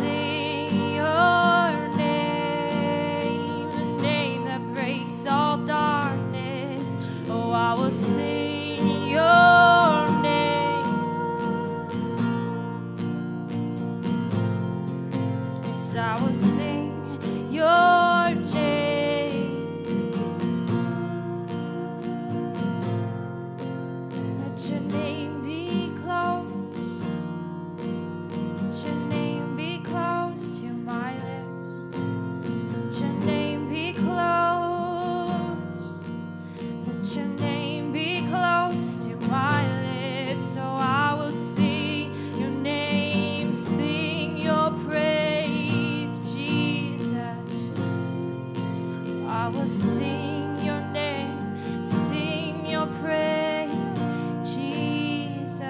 sing your name, the name that breaks all darkness. Oh, I will sing your name. Yes, I will sing your name. Let your name be close. Let your name be close to my lips. Let your name be close. Let your name be close to my lips. So I will sing your name, sing your praise, Jesus. I will sing your name, sing your praise, Jesus.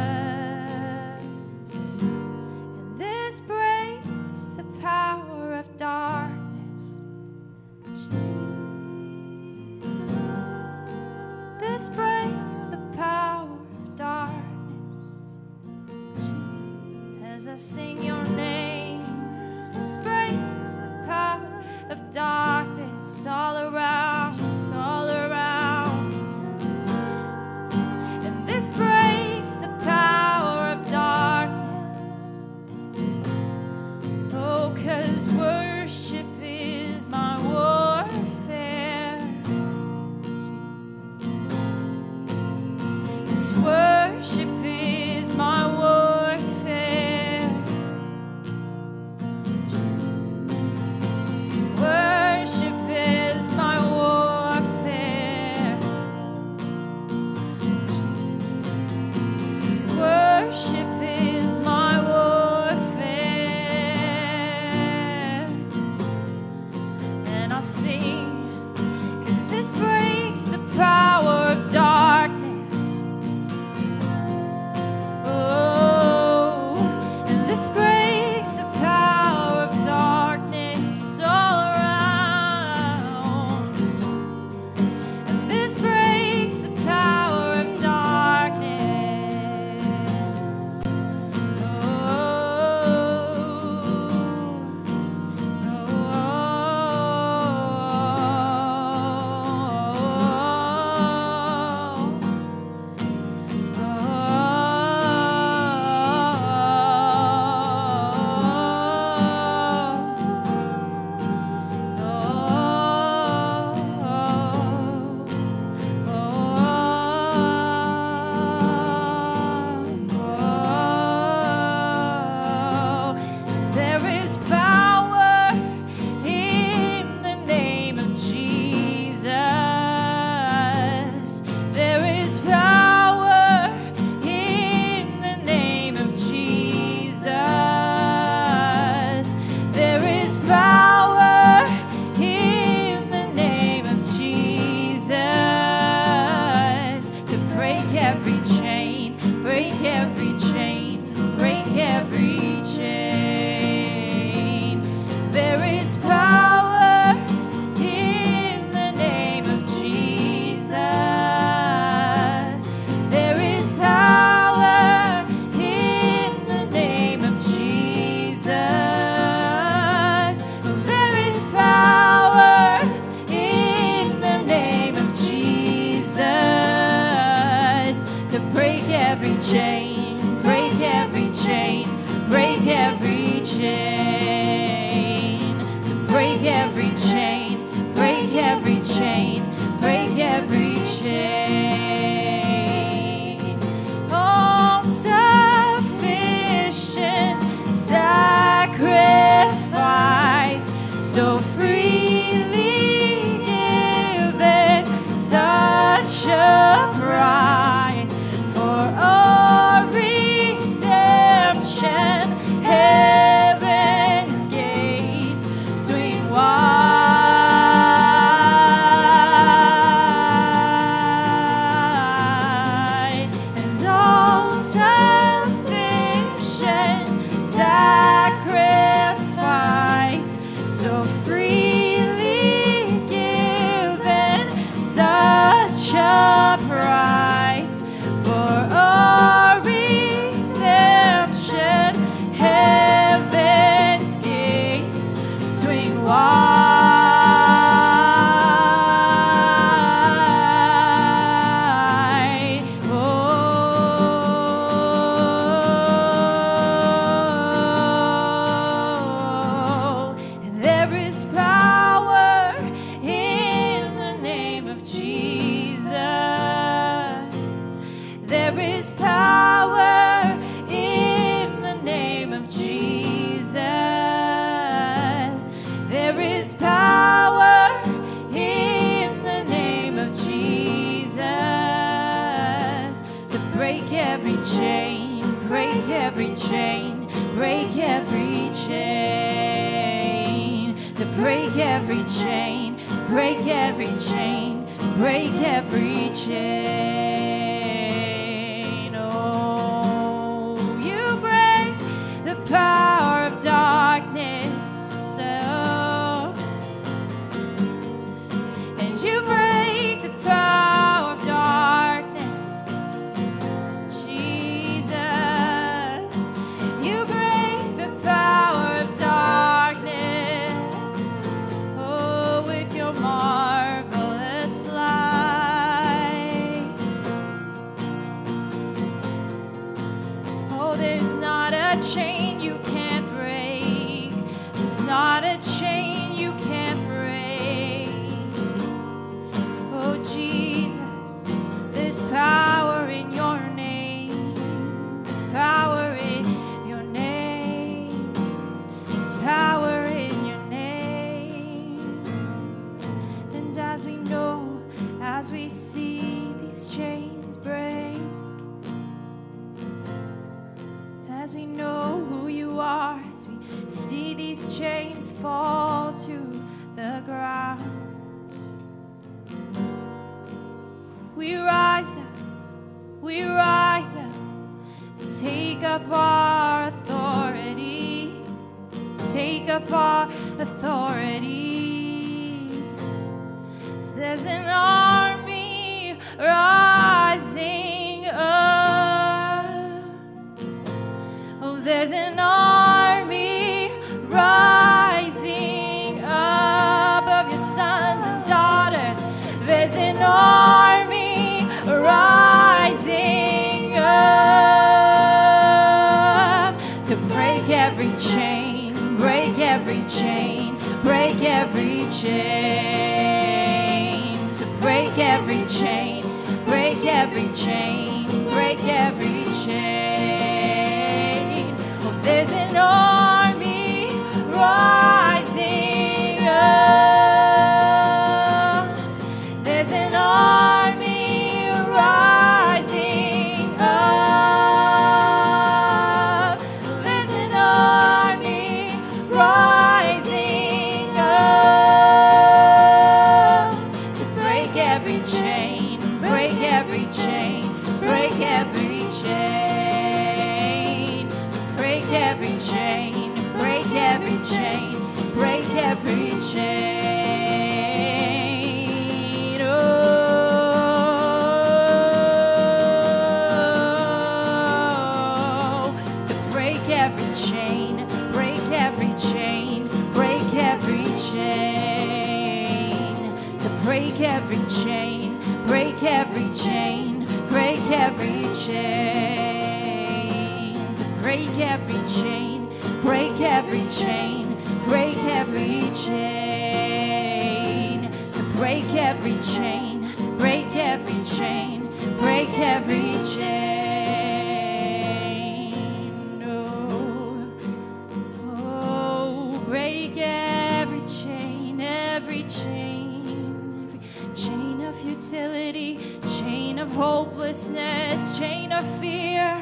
And this breaks the power of darkness, Jesus. This breaks the power of darkness. As I sing your name, this breaks the power of darkness all around, all around. And this breaks the power of darkness. Oh, 'cause worship is my warfare. This worship is my warfare. Worship is my warfare. Worship is my warfare. every chain, break every chain, to break every chain, break every chain, break every chain. Oh, you break the power of darkness, oh, and you break the power of darkness, Jesus. You break the power of darkness, oh, with your marvelous light. Oh, there's not a chain you can't break. There's not a chain you can't break. Oh, Jesus, there's power in your name. There's power in your name. There's power in your name. And as we know, as we see these chains break, as we know who you are, as we see these chains fall to the ground, we rise up, and take up our authority, take up our authority. So there's an army rising up. Oh, there's an army rising up of your sons and daughters. There's an army rising up to break every chain, break every chain, break every chain, to break every chain, break every chain, break every chain. Oh, there's an army rising up. There's an army rising up. There's an army rising up to break every chain, break every chain, break every chain, break every chain, break every chain, break every chain. Oh, to break every chain, break every chain, break every chain, to break every chain, break every chain, break every chain, to break every chain, break every chain, break every chain, to break every chain, break every chain, break every chain. Oh, oh, break every chain, every chain, every chain of futility, chain of hopelessness, chain of fear.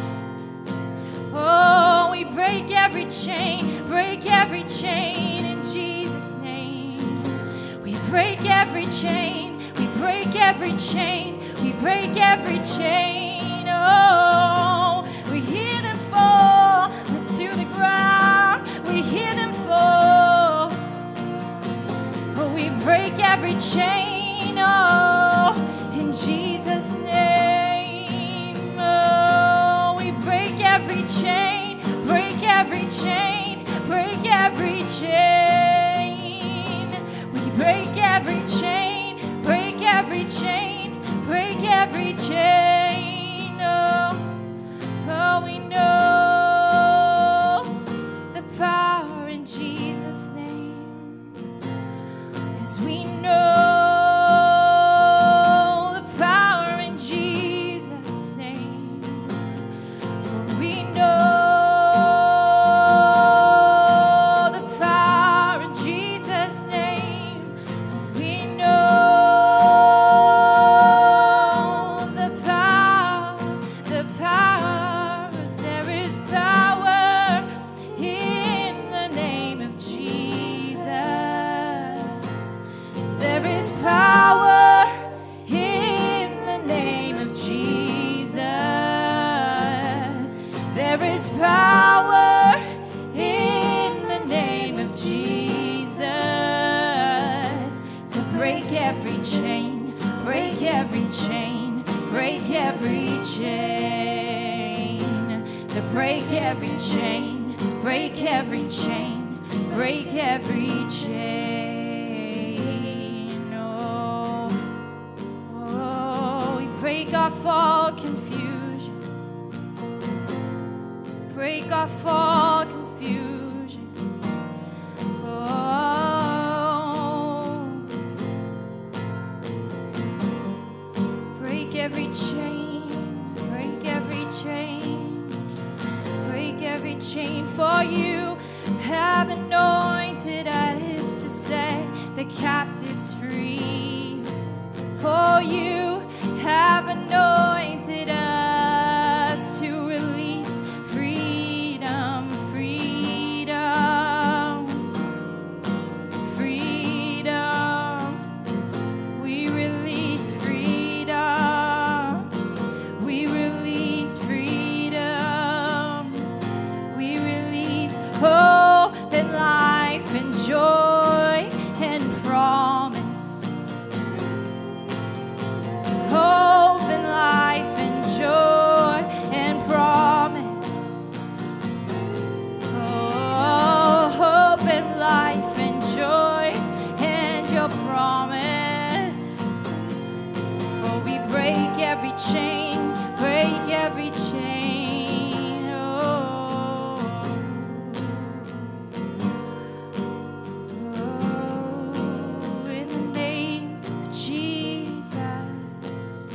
Oh, we break every chain in Jesus' name. We break every chain, we break every chain, we break every chain. Oh, we hear them fall to the ground, we hear them fall. Oh, we break every chain, oh, in Jesus' name. Oh, we break every chain, break every chain, break every chain. We break every chain, break every chain, break every chain. Oh, oh, we know the power in Jesus' name, 'cause we know the power in Jesus' name. We know the power in Jesus' name. We know the power, 'cause there is power. every chain, break every chain, break every chain, to break every chain, break every chain, break every chain. Oh, oh, we break off all confusion, break off all confusion. Oh, break every chain, break every chain, break every chain. For you have anointed us to set the captives free. For you have anointed us to release freedom, freedom, freedom. We release freedom. We release freedom. We release hope and life and joy and promise. Hope and life and joy and promise. Oh, hope and life and joy and your promise. Oh, we break every chain, break every chain. Oh, oh, in the name of Jesus,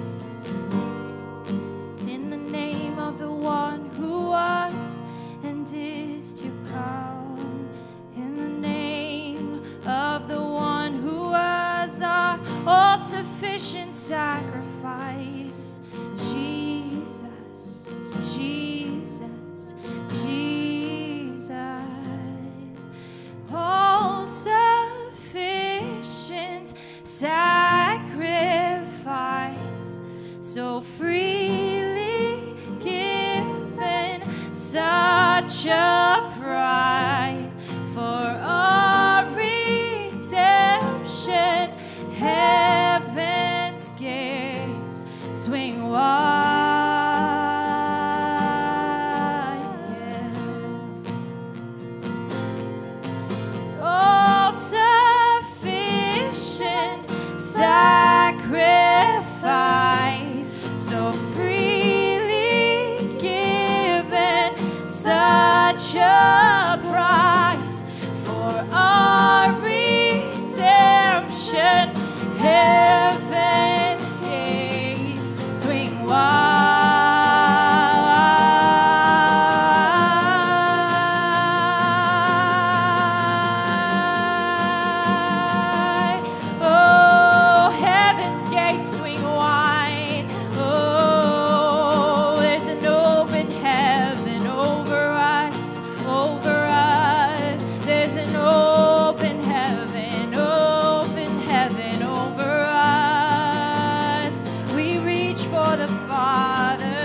in the name of the one who was and is to come, in the name of the one who was our all-sufficient sacrifice. Jesus, Jesus, Jesus, all-sufficient sacrifice, so freely given, such a price for our redemption. Heaven's gates swing wide, yeah. All sufficient sacrifice, so freely given, such a price for our redemption. Heaven's gates swing wide. Oh, heaven's gates swing wide. Oh, there's an open heaven over us, over us. There's an open heaven over us. We reach for the Father.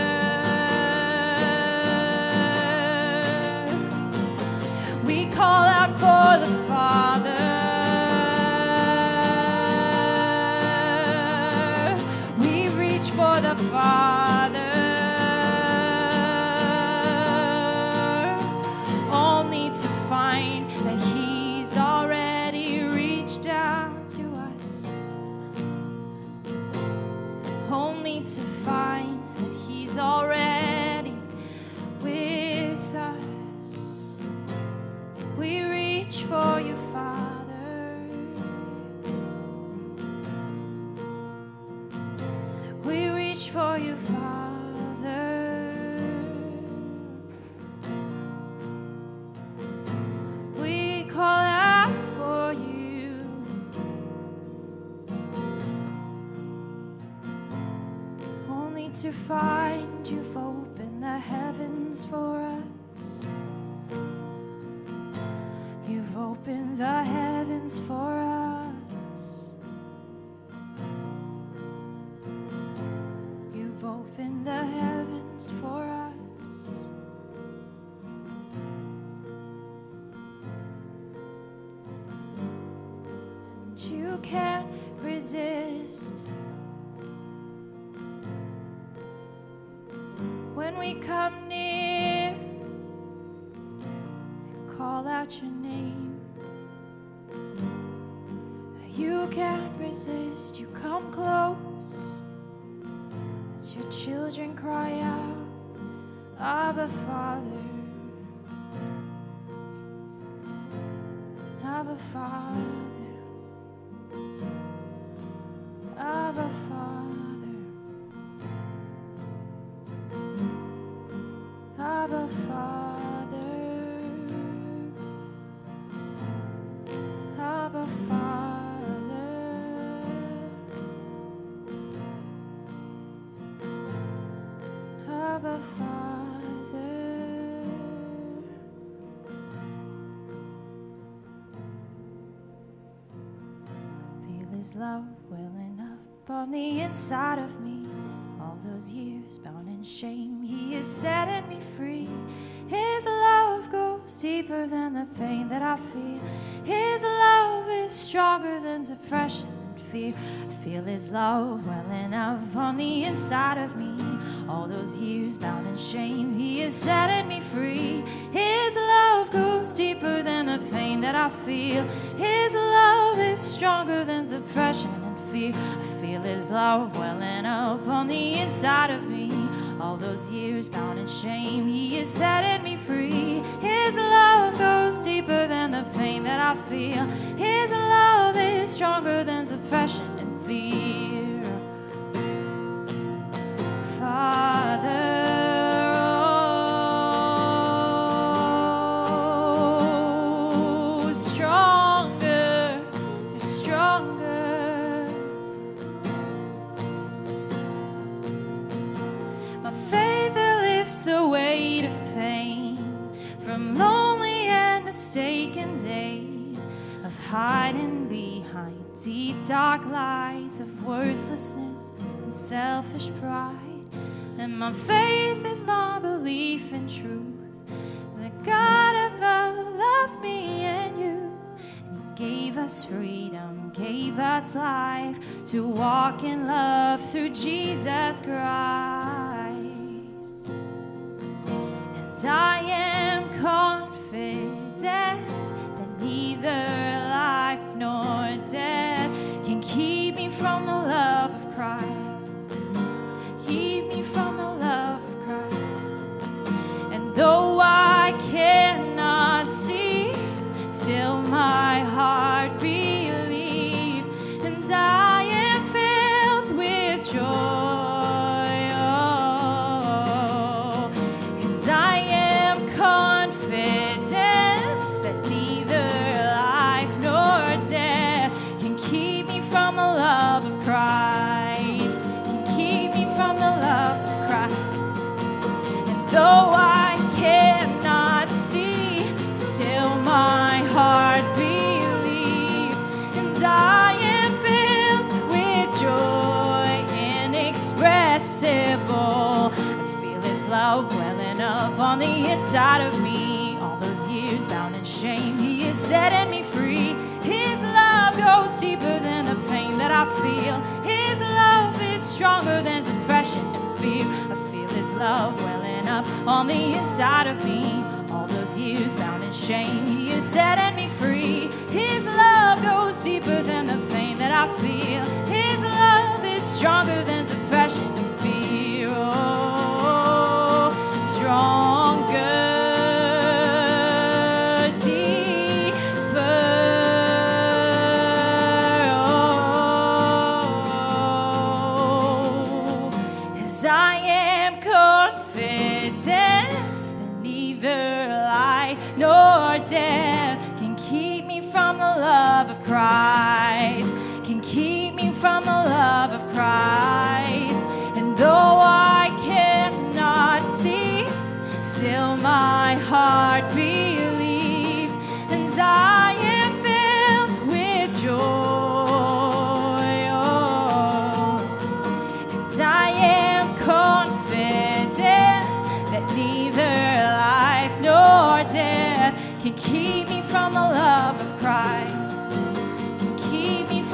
We call out for the Father. We reach for the Father, only to find that He's already reached down to us, only to find that He's already with us. We reach for you, Father. We reach for you, Father. We call out for you. Only to find you've opened the heavens for us. You've opened the heavens for us. You've opened the heavens for us. And you can't resist. When we come near, call out your name. You can't resist, you come close as your children cry out, Abba Father, Abba Father, Abba Father, Abba Father, Abba Father, Abba Father. Feel His love welling up on the inside of me. All those years bound in shame, He is setting me free. His love goes deeper than the pain that I feel. His love is stronger than depression and fear. I feel His love welling up on the inside of me. All those years bound in shame, He is setting me free. His love goes deeper than the pain that I feel. His love is stronger than depression and fear. I feel His love welling up on the inside of me. All those years bound in shame, He is setting me free. His love goes deeper than the pain that I feel. His love is stronger than depression and fear. Father, oh, stronger, you're stronger. My faith that lifts the weight of pain from lonely and mistaken days of hiding behind deep dark lies of worthlessness and selfish pride. And my faith is my belief in truth, that God above loves me and you. And He gave us freedom, gave us life to walk in love through Jesus Christ. And I am confident that neither life nor death can keep me from the love of Christ. Keep me from the love of Christ. And though I cannot see, still my heart believes, and I am filled with joy. Oh, 'cause I am confident that neither life nor death can keep me from the love of Christ. From the love of Christ. And though I cannot see, still my heart believes, and I am filled with joy inexpressible. I feel His love welling up on the inside of me. All those years bound in shame, He is setting me free. His love goes deeper than the pain that I feel. His love is stronger than depression and fear. I feel His love welling up on the inside of me. All those years bound in shame, He is setting me free. His love goes deeper than the pain that I feel. His love is stronger than depression and fear. Oh, stronger. Death can keep me from the love of Christ, can keep me from the love of Christ. And though I cannot see, still my heart believes, and I am filled with joy. Oh, and I am confident that neither life nor death can keep me from the love of Christ, can keep me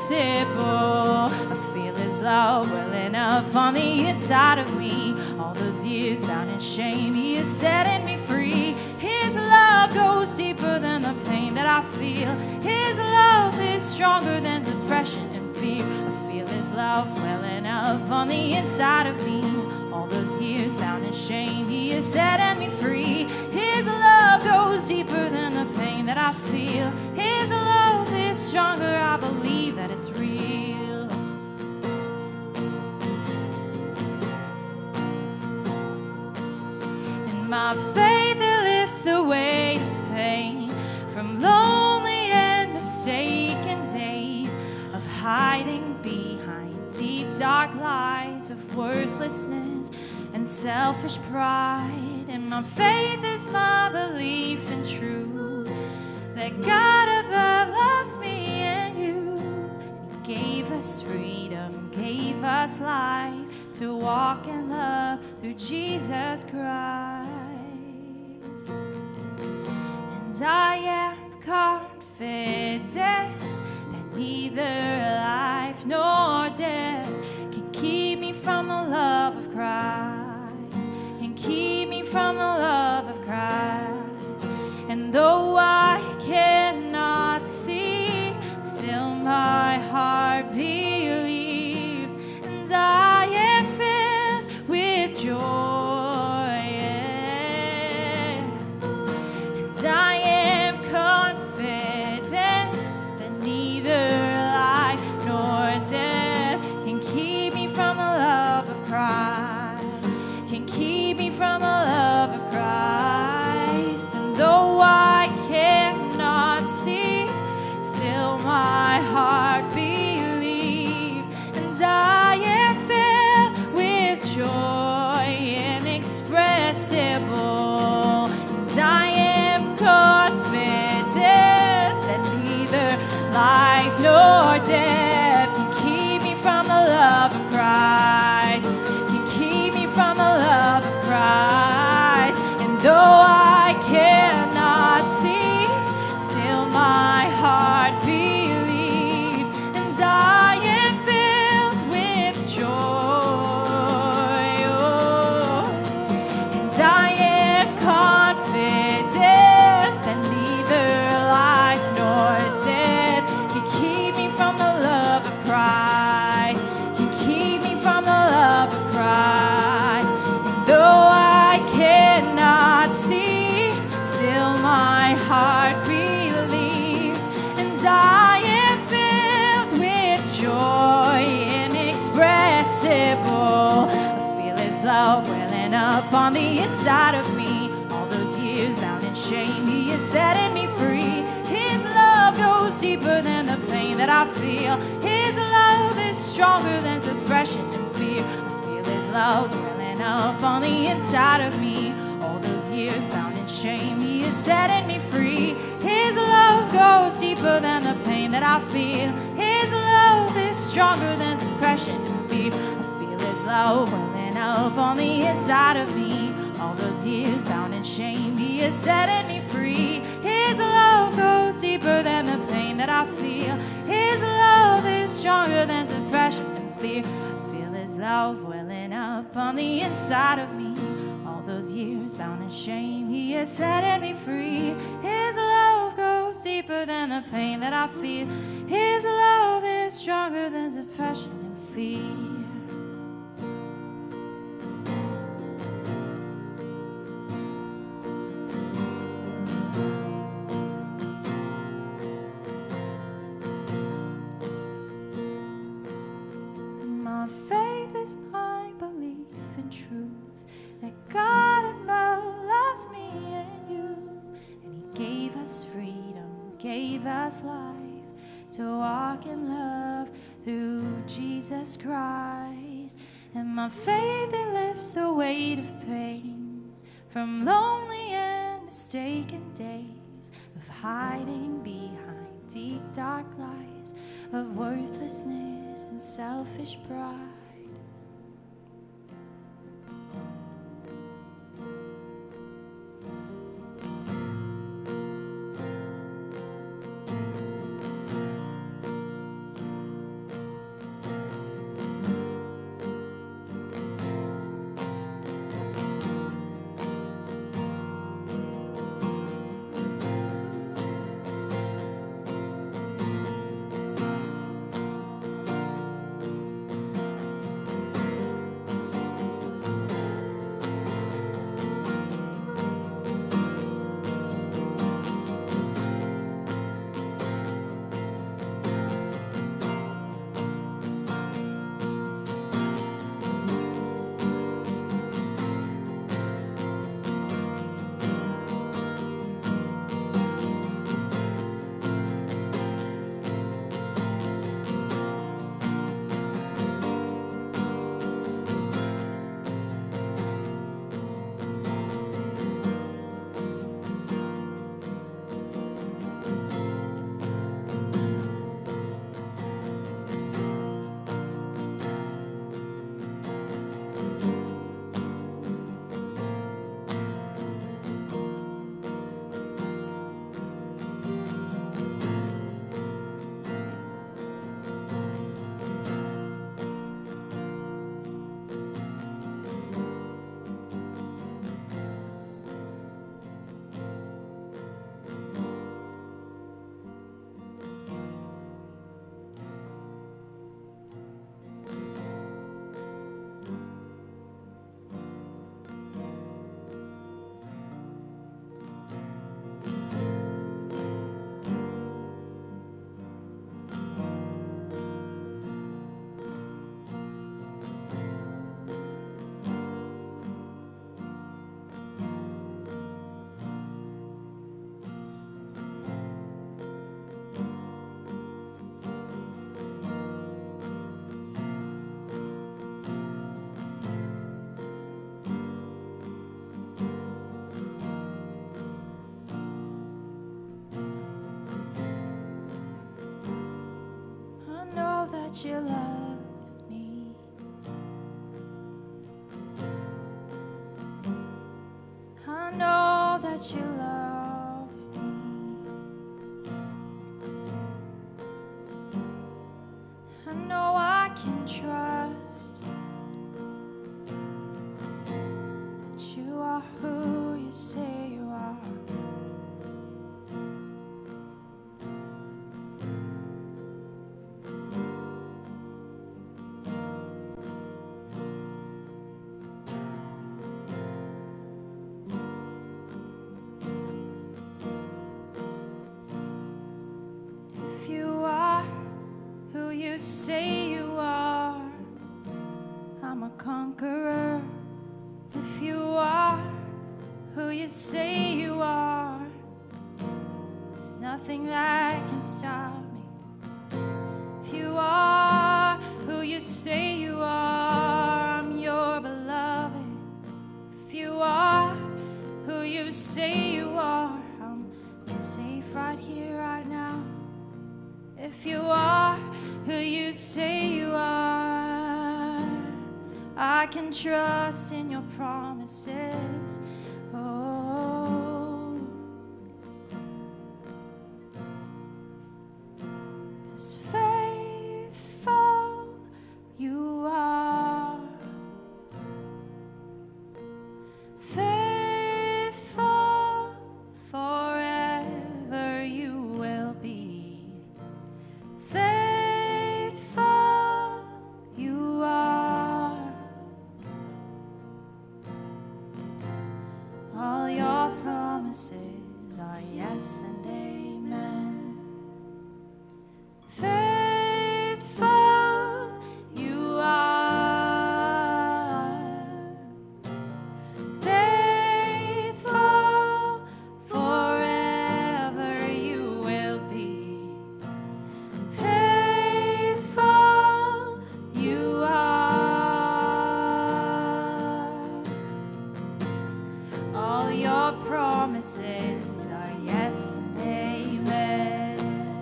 inexpressible. I feel His love welling up on the inside of me. All those years bound in shame, He is setting me free. His love goes deeper than the pain that I feel. His love is stronger than depression and fear. I feel His love welling up on the inside of me. All those years bound in shame, He is setting me free. His love goes deeper than the pain that I feel. His love is stronger, I believe that it's real. And my faith, it lifts the weight of pain from lonely and mistaken days of hiding behind deep dark lies of worthlessness and selfish pride. And my faith is my belief in truth that God above loves me and you. And He gave us freedom, gave us life to walk in love through Jesus Christ. And I am confident that neither life nor death can keep me from the love of Christ, can keep me from the love of Christ. And though I cannot see, still my heart believes, and I am filled with joy. And I am confident that neither life nor death can keep me from the love of Christ, can keep me from the love of Christ. And though I cannot see, still my heart believes, and I am filled with joy inexpressible. And I am confident that neither life nor death can keep me from the love of Christ, can keep me from the love of Christ. And though I cannot see, still my heart believes, and I am filled with joy. Oh, and I am confident that neither life nor death can keep me from the love of Christ, can keep me from the love of Christ. And though I cannot see, still my heart believes, and I am filled with joy inexpressible. I feel His love welling up on the inside of me. All those years bound in shame, He is setting me free. His love goes deeper than the pain that I feel. His love is stronger than depression and fear. I feel His love welling up on the inside of me. All those years bound in shame, He is setting me free. His love goes deeper than the pain that I feel. His love is stronger than depression and fear. I feel His love welling up on the inside of me. All those years bound in shame, He is setting me free. His love goes deeper than the pain that I feel. His love is stronger than depression and fear. I feel His love welling up on the inside of me. All those years bound in shame, He is setting me free. His love goes deeper than the pain that I feel. His love is stronger than depression and fear. My faith is my belief in truth that God above loves me and you. And He gave us freedom, gave us life to walk in love through Jesus Christ. And my faith, it lifts the weight of pain from lonely and mistaken days of hiding behind deep dark lies of worthlessness and selfish pride. that you love me. I know that you love me. I know I can trust that you are who you say you are. If you are who you say you are, I'm a conqueror. If you are who you say you are, there's nothing that can stop me. If you are who you say you are, I'm your beloved. If you are who you say you are, I'm safe right here, right now. If you are who you say you are, I can trust in your promises. Oh, 'cause faithful you are, faithful forever you will be. Faithful you are. All your promises are yes and amen. Faithful you are. Faithful forever you will be. Faithful you are. All your promises are yes and amen.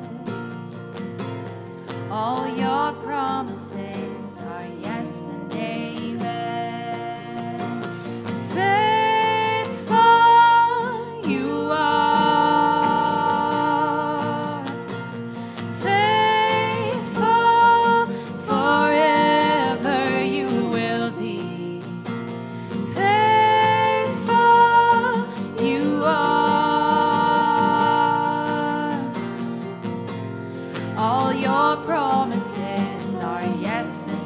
All your promises are yes and amen. Faithful you are. Faithful forever you will be. Faithful you are. All your promises are yes and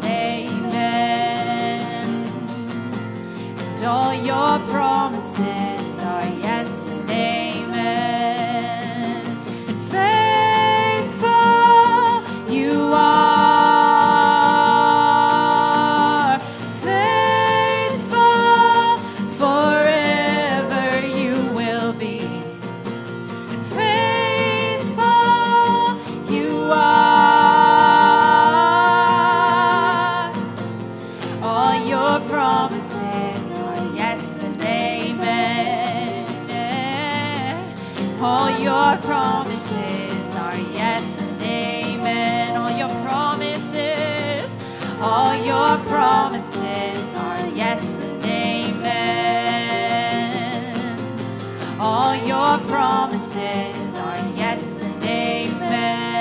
amen. And all your promises are yes and amen. And faithful you are. Faithful forever you will be. And faithful you are. All your promises are yes and amen. All your promises are yes and amen. All your promises, all your promises are yes and amen. All your promises are yes and amen.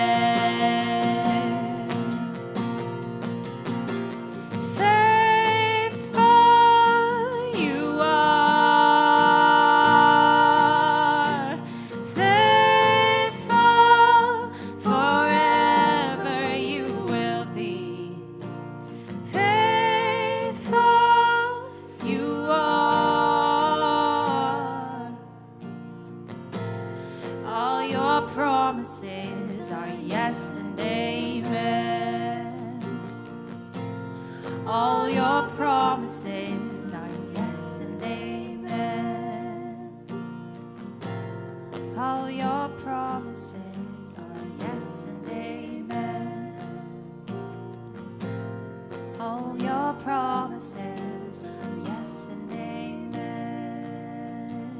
Faithful you are. Faithful forever you will be. Faithful you are. All your promises are yes and amen. All your promises are yes and amen. All your promises are yes and amen. All your promises are yes and amen.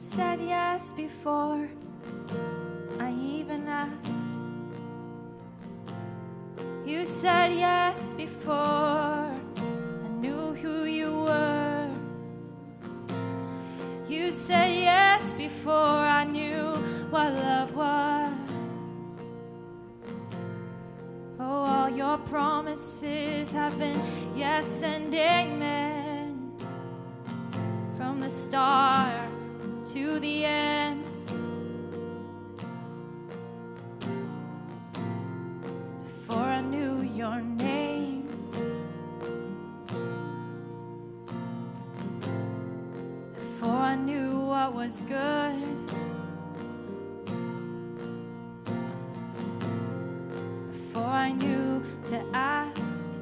said yes before I even asked. You said yes before I knew who you were. You said yes before I knew what love was. Oh, all your promises have been yes and amen. From the start to the end. Before I knew your name, before I knew what was good, before I knew to ask.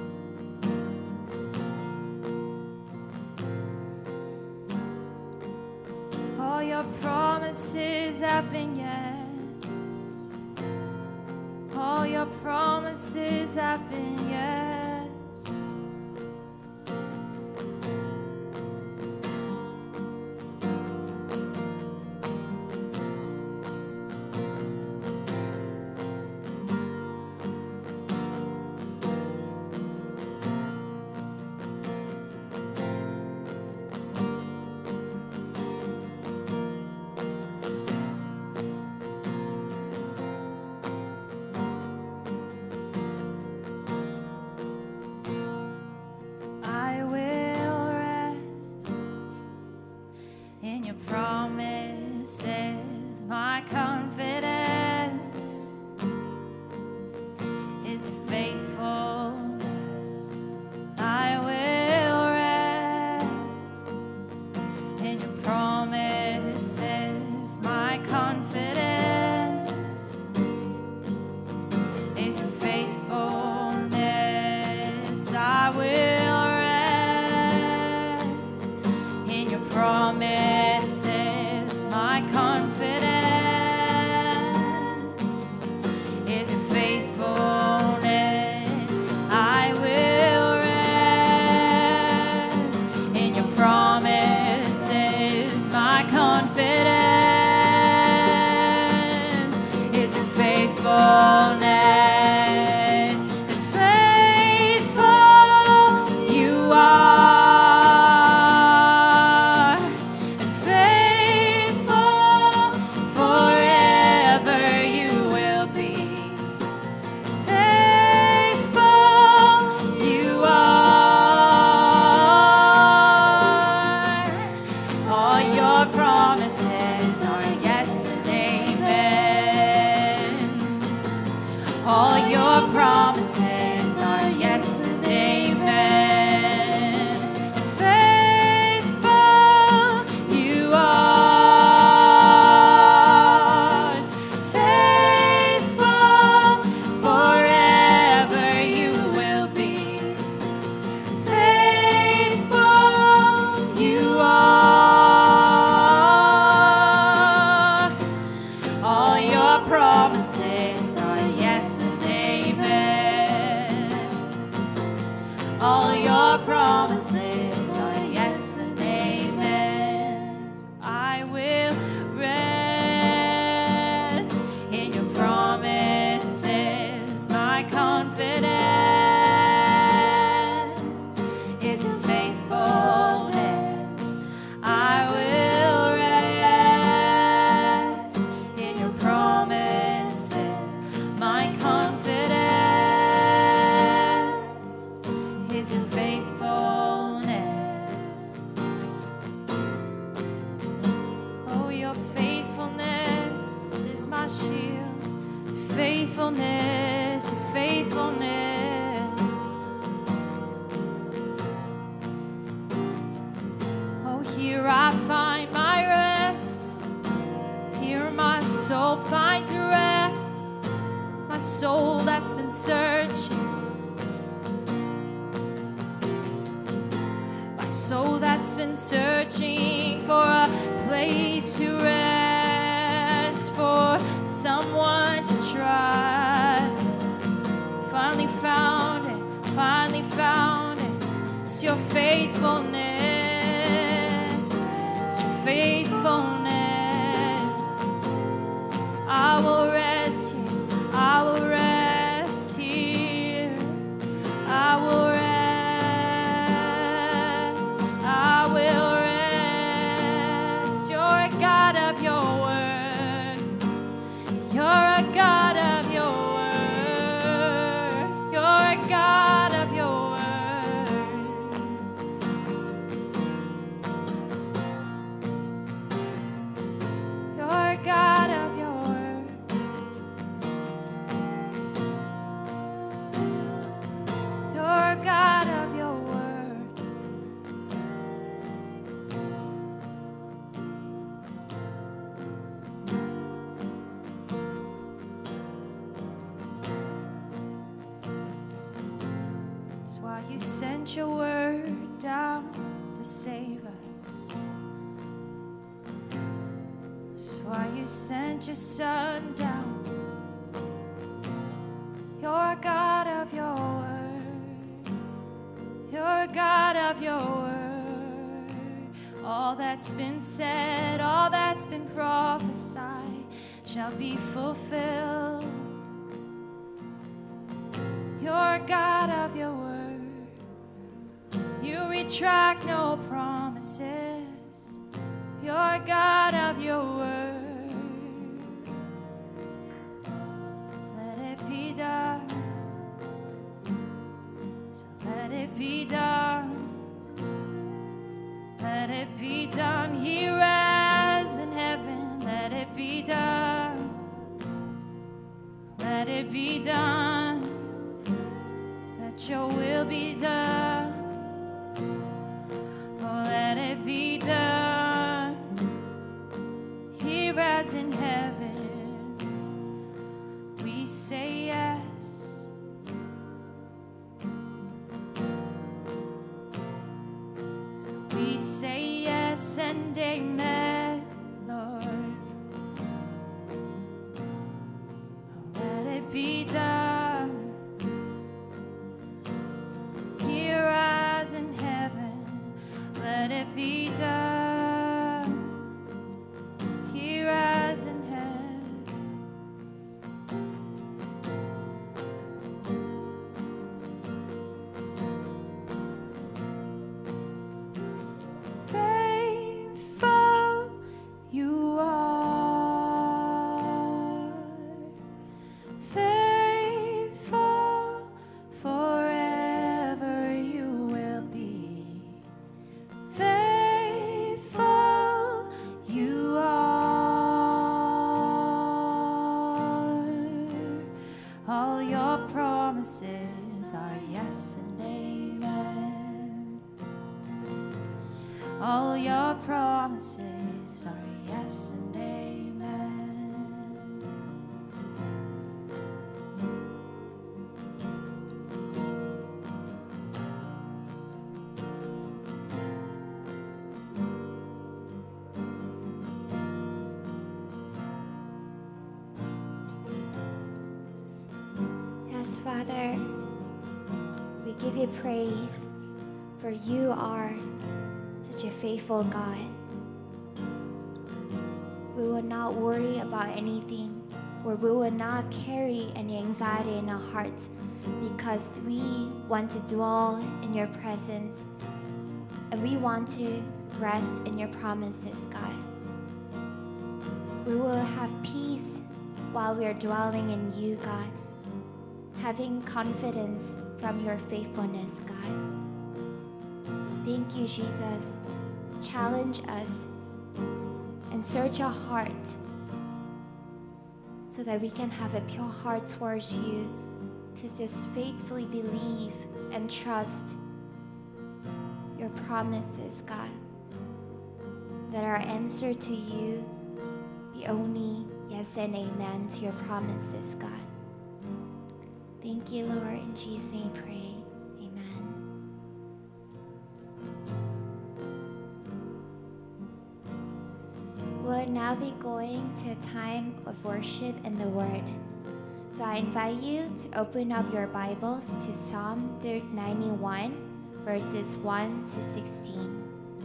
All your promises have been yes. All your promises have been yes. Promises, my confidence is your faithfulness. I will rest in your promises. My confidence is your faithfulness. I will rest in your promises. My confidence is your faithfulness. I will rest in your promises. My confidence is your faithfulness. As faithful you are. Soul that's been searching, my soul that's been searching for a place to rest, for someone to trust. Finally found it, finally found it. It's your faithfulness, it's your faithfulness. you sent your word down to save us. That's why you sent your son down. You're a God of your word. You're a God of your word. All that's been said, all that's been prophesied shall be fulfilled. You're a God of your word. You retract no promises. You're a God of your word. Let it be done. So let it be done. Let it be done here as in heaven. Let it be done. Let it be done. Let your will be done. Oh, let it be done here as in heaven. We say yes. We say yes and amen, Lord. Oh, let it be done here as in heaven. Let it be done here as in heaven. Faithful you are, faithful forever you will be. Faithful you are. All your promises are yes and amen. All your promises are yes and amen. Yes, Father, we give you praise, for you are such a faithful God. We will not worry about anything, or we will not carry any anxiety in our hearts, because we want to dwell in your presence, and we want to rest in your promises, God. We will have peace while we are dwelling in you, God, having confidence from your faithfulness, God. Thank you, Jesus. Challenge us and search our heart so that we can have a pure heart towards you, to just faithfully believe and trust your promises, God. That our answer to you be only yes and amen to your promises, God. Thank you, Lord. In Jesus' name I pray. Amen. We'll now be going to a time of worship in the Word. So I invite you to open up your Bibles to Psalm 91, verses 1 to 16.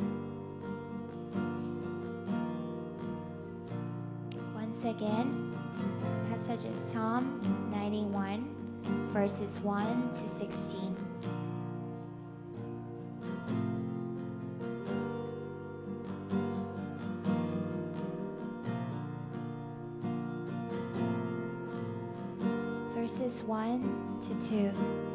Once again, passage is Psalm 91, verses 1 to 16. Verses 1 to 2.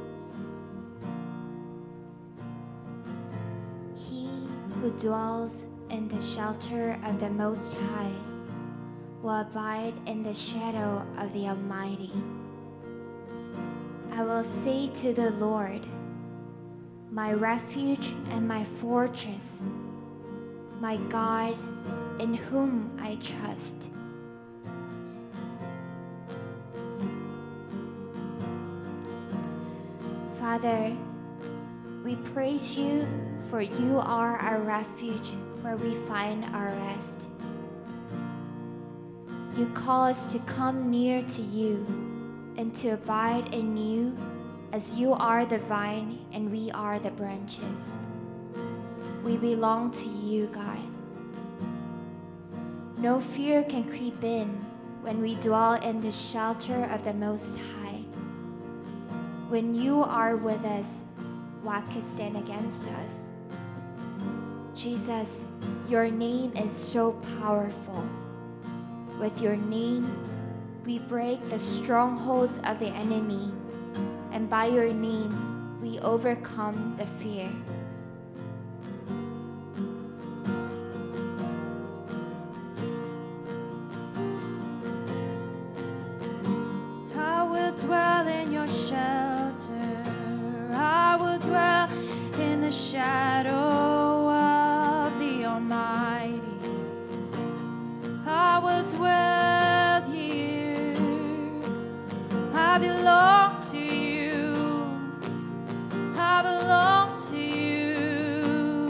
He who dwells in the shelter of the Most High will abide in the shadow of the Almighty. I will say to the Lord, my refuge and my fortress, my God in whom I trust. Father, We praise you, for you are our refuge where we find our rest. You call us to come near to you and to abide in you, as you are the vine and we are the branches. We belong to you, God. No fear can creep in when we dwell in the shelter of the Most High. When you are with us, what could stand against us? Jesus, your name is so powerful. With your name, we break the strongholds of the enemy, and by your name, we overcome the fear. I will dwell in your shelter. I will dwell in the shadow of the Almighty. I will dwell here. I belong to you. I belong to you.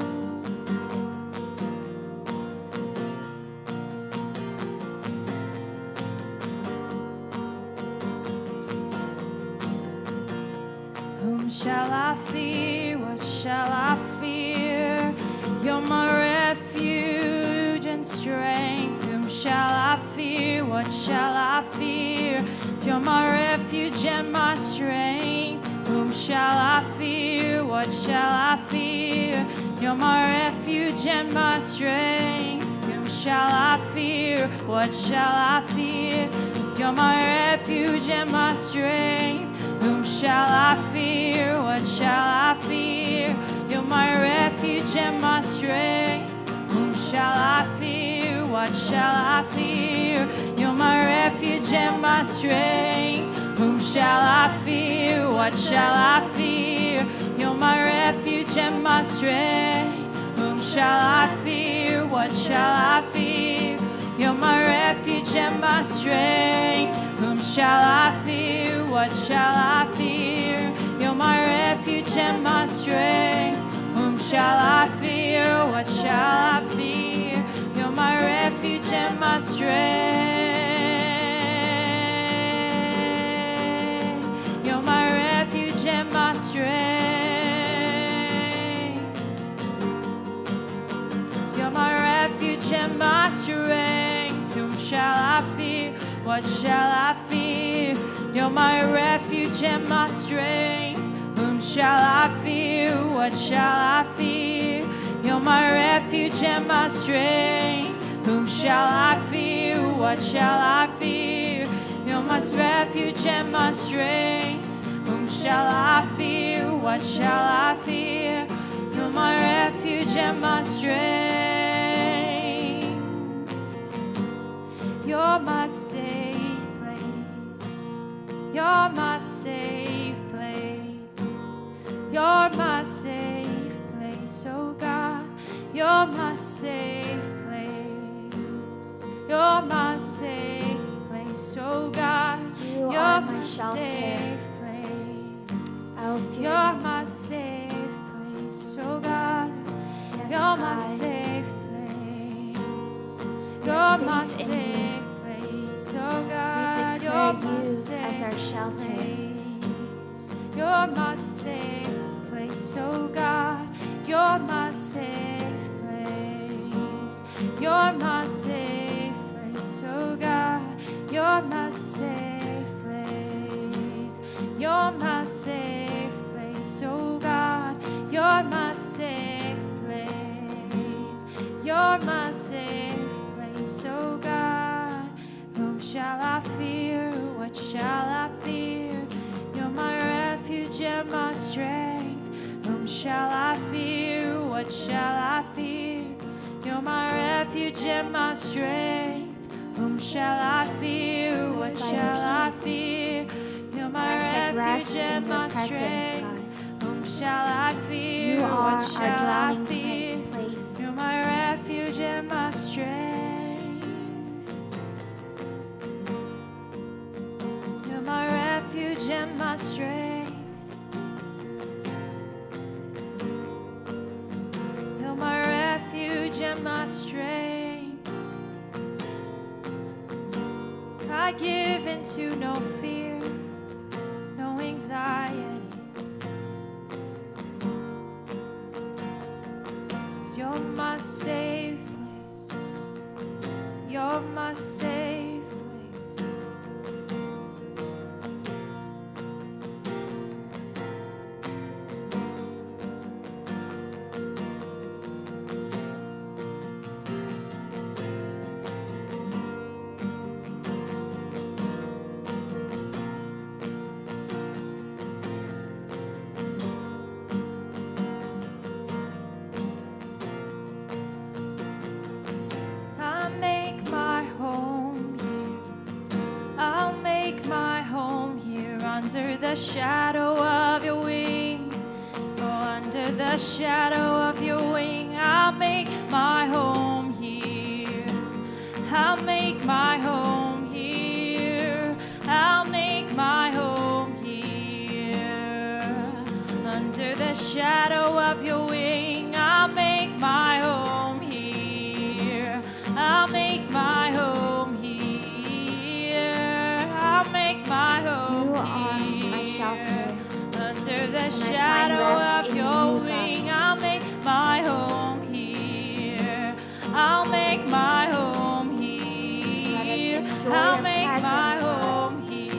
Whom shall I fear? What shall I fear? You're my refuge and strength. Whom shall I fear? What shall I fear? You're my refuge and my strength. Whom shall I fear? What shall I fear? You're my refuge and my strength. Whom shall I fear? What shall I fear? You're my refuge and my strength. Whom shall I fear? What shall I fear? You're my refuge and my strength. Whom shall I fear? What shall I fear? You're my refuge and my strength. Whom shall I fear? What shall I fear? You're my refuge and my strength. Whom shall I fear? What shall I fear? You're my refuge and my strength. Whom shall I fear? What shall I fear? You're my refuge and my strength. Whom shall I fear? What shall I fear? You're my refuge and my strength. You're my refuge and my strength. You're my refuge and my strength. Whom shall I fear? What shall I fear? You're my refuge and my strength. Whom shall I fear? What shall I fear? You're my refuge and my strength. Whom shall I fear? What shall I fear? You're my refuge and my strength. Whom shall I fear? What shall I fear? You're my refuge and my strength. You're my safe place. You're my safe place. You're my safe place, oh God. You're my safe place. You're my safe place, oh God. You're my shelter. Safe place. I'll fear You're no my safe place, oh God. Yes, You're my God. safe place. We're You're my safe in you. safe place, oh We God. declare You're my you safe as our shelter. place. You're my safe place, oh God. You're my safe place. You're my safe place, oh God. You're my safe place. You're my safe place, oh God. You're my safe place. You're my safe place, oh God. Whom shall I fear? What shall I fear? You're my refuge and my strength. Whom shall I fear? What shall I fear? You're my refuge and my strength. Whom shall I fear? What shall I fear? You're my Take rest refuge and in your my presence, strength. God. Whom shall I fear? You are What shall I our dwelling fear? place. You're my refuge and my strength. You're my refuge and my strength. I give into no fear, no anxiety. 'Cause you're my safe place. You're my safe place. Under the shadow of your wing, oh, under the shadow of your wing, I'll make my home here. I'll make my home here. I'll make my home here. Under the shadow of your wing, I'll make my home here. I'll make my home here. I'll make my home shelter. Under the shadow of your wing, I'll make my home here. I'll make my home here. I'll make my home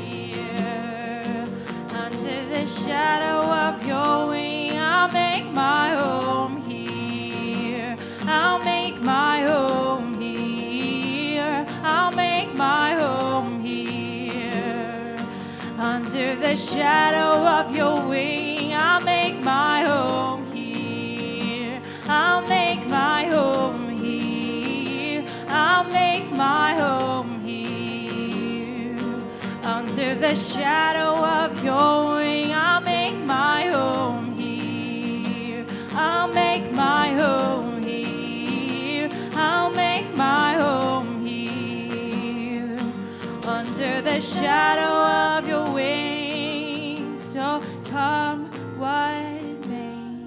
here. Under the shadow of your wing, I'll make my home here. I'll make my home here. I'll make my home here. Under the shadow of your wing, I'll make my home here. I'll make my home here. I'll make my home here. Under the shadow of your wing, I'll make my home here. I'll make my home here. I'll make my home here. Under the shadow of your wings, so come what may,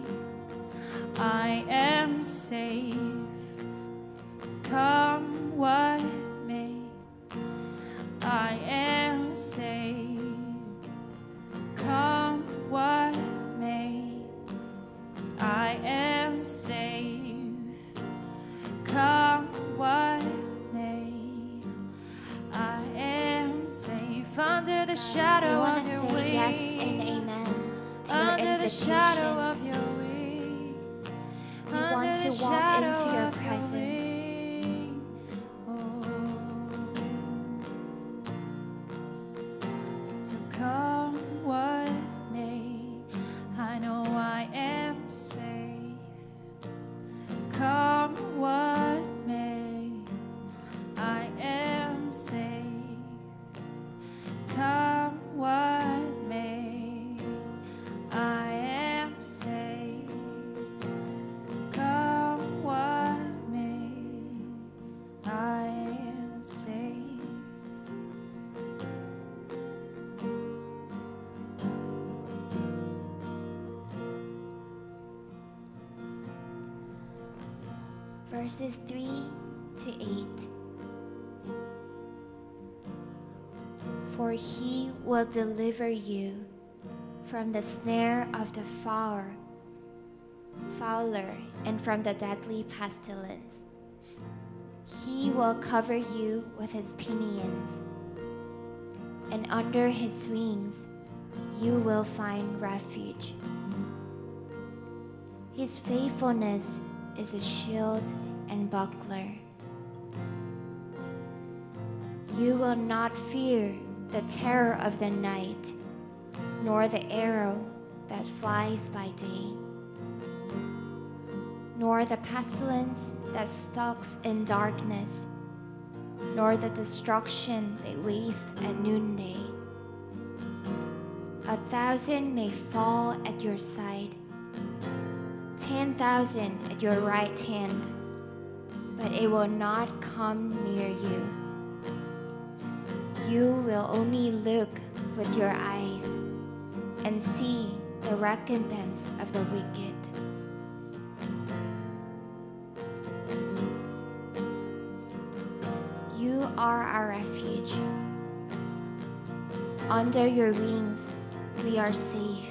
I am safe. Come what may, I am safe. Come what may, I am safe. Come what may, I am safe. Under the shadow of your wing, yes and amen to your under the shadow invitation. of your wing, We want to walk into your presence. So come what may, I know I am safe. Come what may, I am safe. Come what may, I am safe. Come what may, I am safe. Verses 3 to 8. For he will deliver you from the snare of the fowler and from the deadly pestilence. He will cover you with his pinions, and under his wings you will find refuge. His faithfulness is a shield and buckler. You will not fear the terror of the night, nor the arrow that flies by day, nor the pestilence that stalks in darkness, nor the destruction that wastes at noonday. 1,000 may fall at your side, 10,000 at your right hand, but it will not come near you. You will only look with your eyes and see the recompense of the wicked. You are our refuge, Under your wings, we are safe.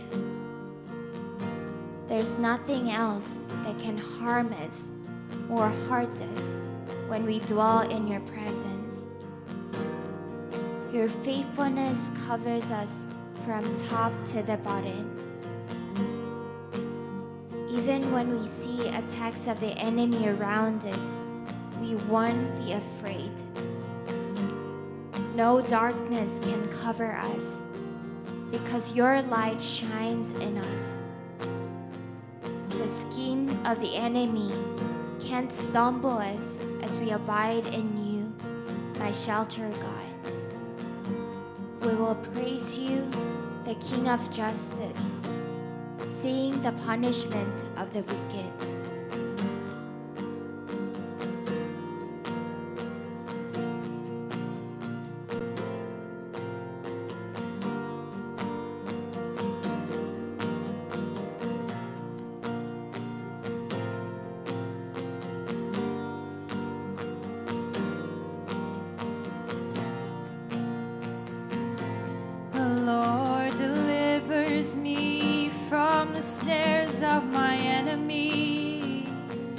There's nothing else that can harm us or hurt us when we dwell in your presence. Your faithfulness covers us from top to the bottom. Even when we see attacks of the enemy around us, we won't be afraid. No darkness can cover us because your light shines in us. The scheme of the enemy can't stumble us as we abide in you, my shelter God. We will praise you, the King of justice, seeing the punishment of the wicked. Me from the snares of my enemies.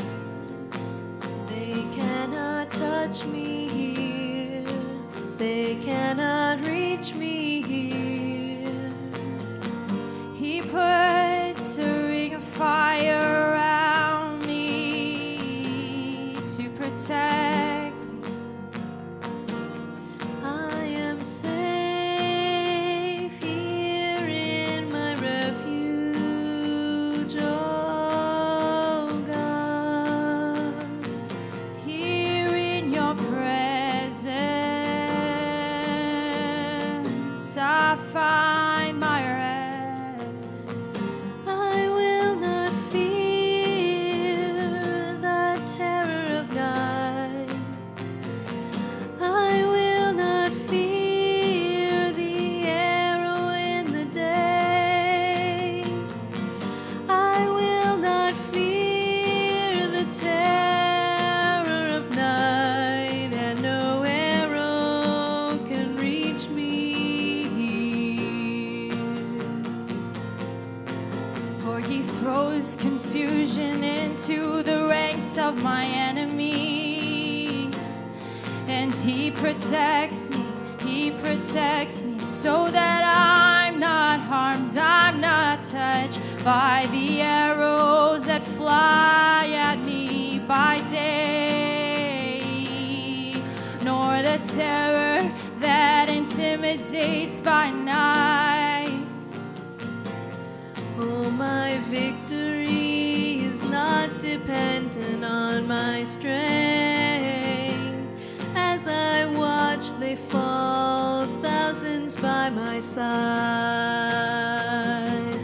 They cannot touch me here. They cannot reach me here. He puts a ring of fire around me to protect me. I am safe. Find my rest. I will not fear the terror of night. I will not fear the arrow in the day. I will not fear the terror of night, and no arrow can reach me. He throws confusion into the ranks of my enemies, and he protects me so that I'm not harmed, I'm not touched by the arrows that fly at me by day, nor the terror that intimidates by night. Oh, my victory is not dependent on my strength. As I watch, they fall, thousands by my side.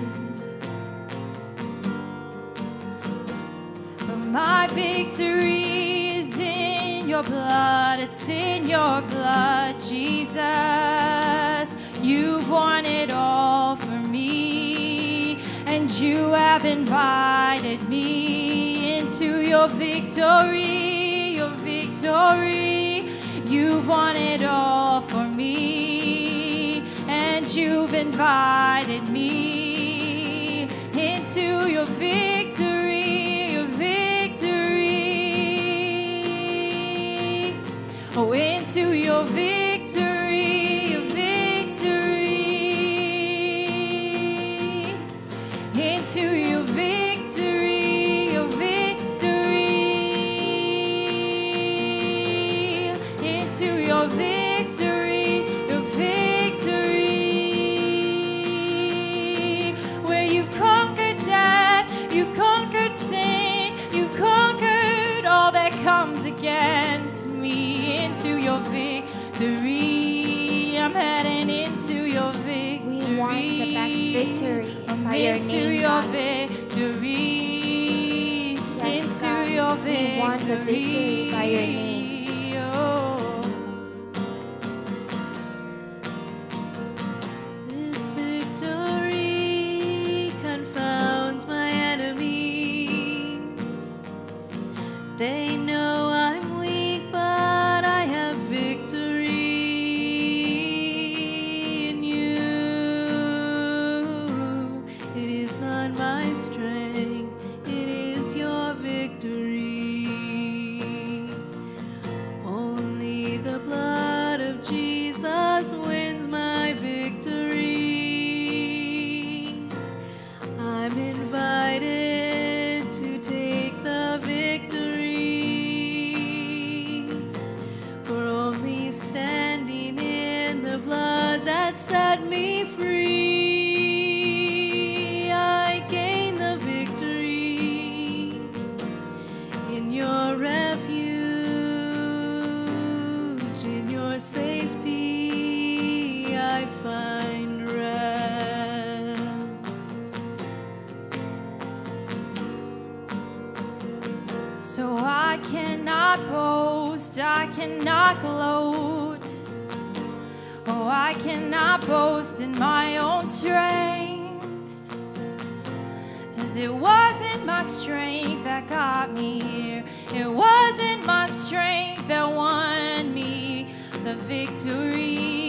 But my victory is in your blood, it's in your blood, Jesus. You've won it all for me, and you have invited me into your victory, your victory. You've won it all for me, and you've invited me into your victory, your victory. Oh, into your victory, your victory. Into your victory, your victory. Into your victory, your victory. Where you've conquered death, you conquered sin, you conquered all that comes against me. Into your victory, I'm heading into your victory. We want the best victory by your Into name, your God. victory. Yes, Into God. your We victory. want the victory by your name. Oh. This victory confounds my enemies. They know I'm weak, but I have victory in you. that set me free. I gain the victory in your refuge, in your safety I find rest. So I cannot boast, I cannot gloat. Oh, I cannot boast in my own strength, 'cause it wasn't my strength that got me here. It wasn't my strength that won me the victory.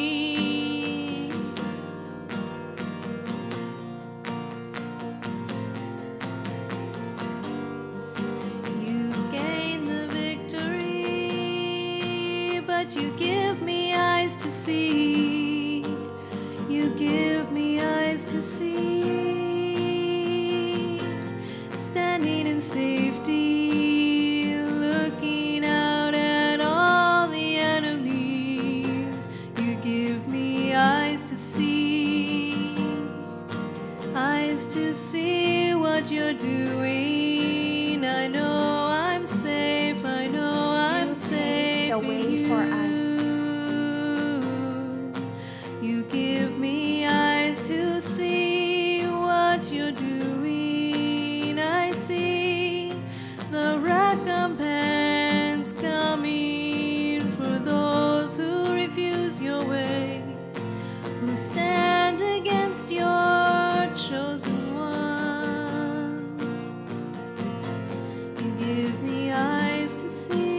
You give me eyes to see. You give me eyes to see. Standing in safety, looking out at all the enemies. You give me eyes to see. Eyes to see what you're doing. I know I'm safe. I know I'm safe. The way for us. You give me eyes to see what you're doing. I see the recompense coming for those who refuse your way, who stand against your chosen ones. You give me eyes to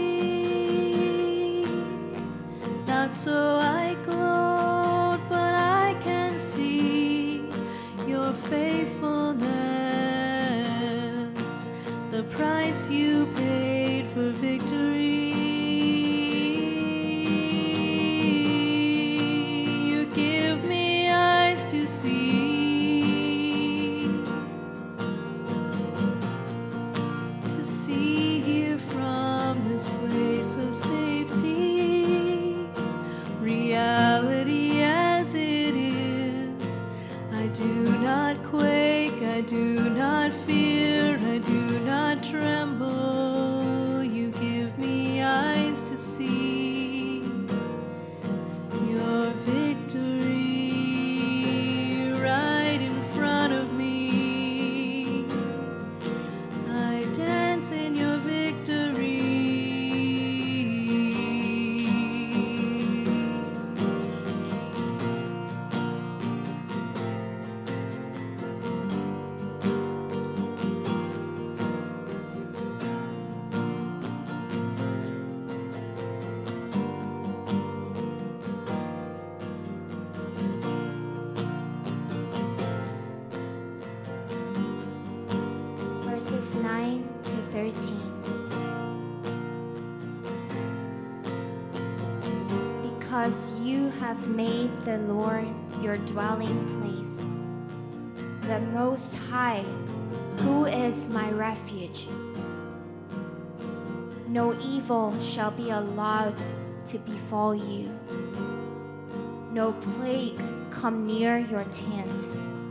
see. Not so I gloat, but I can see your faithfulness, the price you paid for victory. You give me eyes to see here from this place of safety. Reality as it is, I do not quake, I do not fear, I do not tremble. You give me eyes to see your victory right in front of me. I dance in your victory. Verses 9 to 13. Because you have made the Lord your dwelling place, the Most High, who is my refuge. No evil shall be allowed to befall you, no plague come near your tent.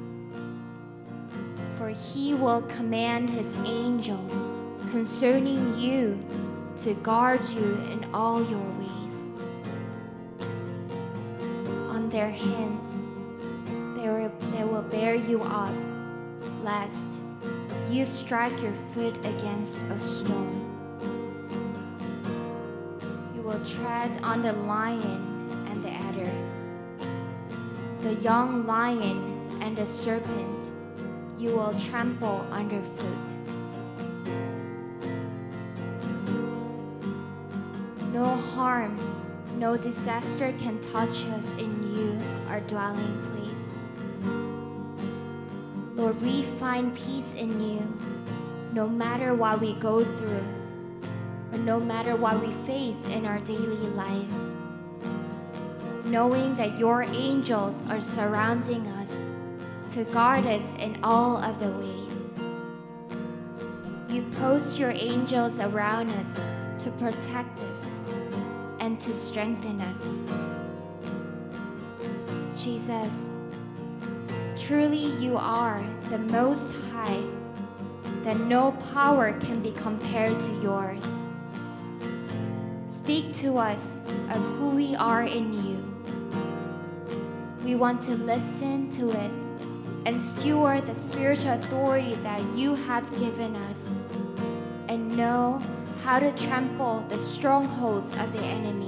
For he will command his angels concerning you to guard you in all your ways. On their hands they will bear you up, lest you strike your foot against a stone. You will tread on the lion and the adder, the young lion and the serpent you will trample underfoot. No harm, no disaster can touch us in you, our dwelling place. Lord, we find peace in you, no matter what we go through, or no matter what we face in our daily lives. Knowing that your angels are surrounding us to guard us in all of the ways. You post your angels around us to protect us and to strengthen us. Jesus, truly you are the Most High, that no power can be compared to yours. Speak to us of who we are in you. We want to listen to it and steward the spiritual authority that you have given us, and know how to trample the strongholds of the enemy.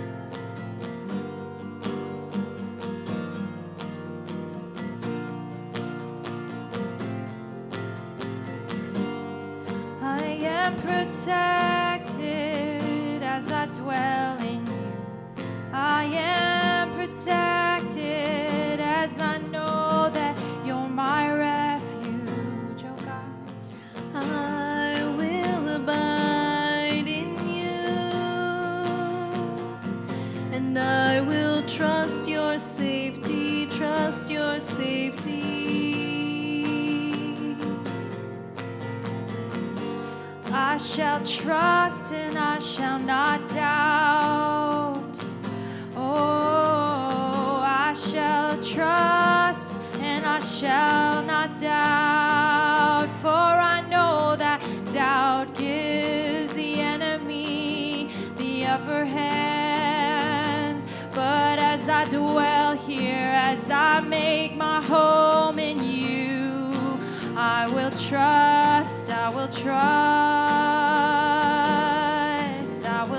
I am protected as I dwell in you. I am protected as I know that you're my refuge, oh God. I will abide in you, and I will trust your safety, trust your safety. I shall trust and I shall not doubt. Oh, I shall trust and I shall not doubt. For I know that doubt gives the enemy the upper hand. But as I dwell here, as I make my home in you, I will trust, I will trust, I will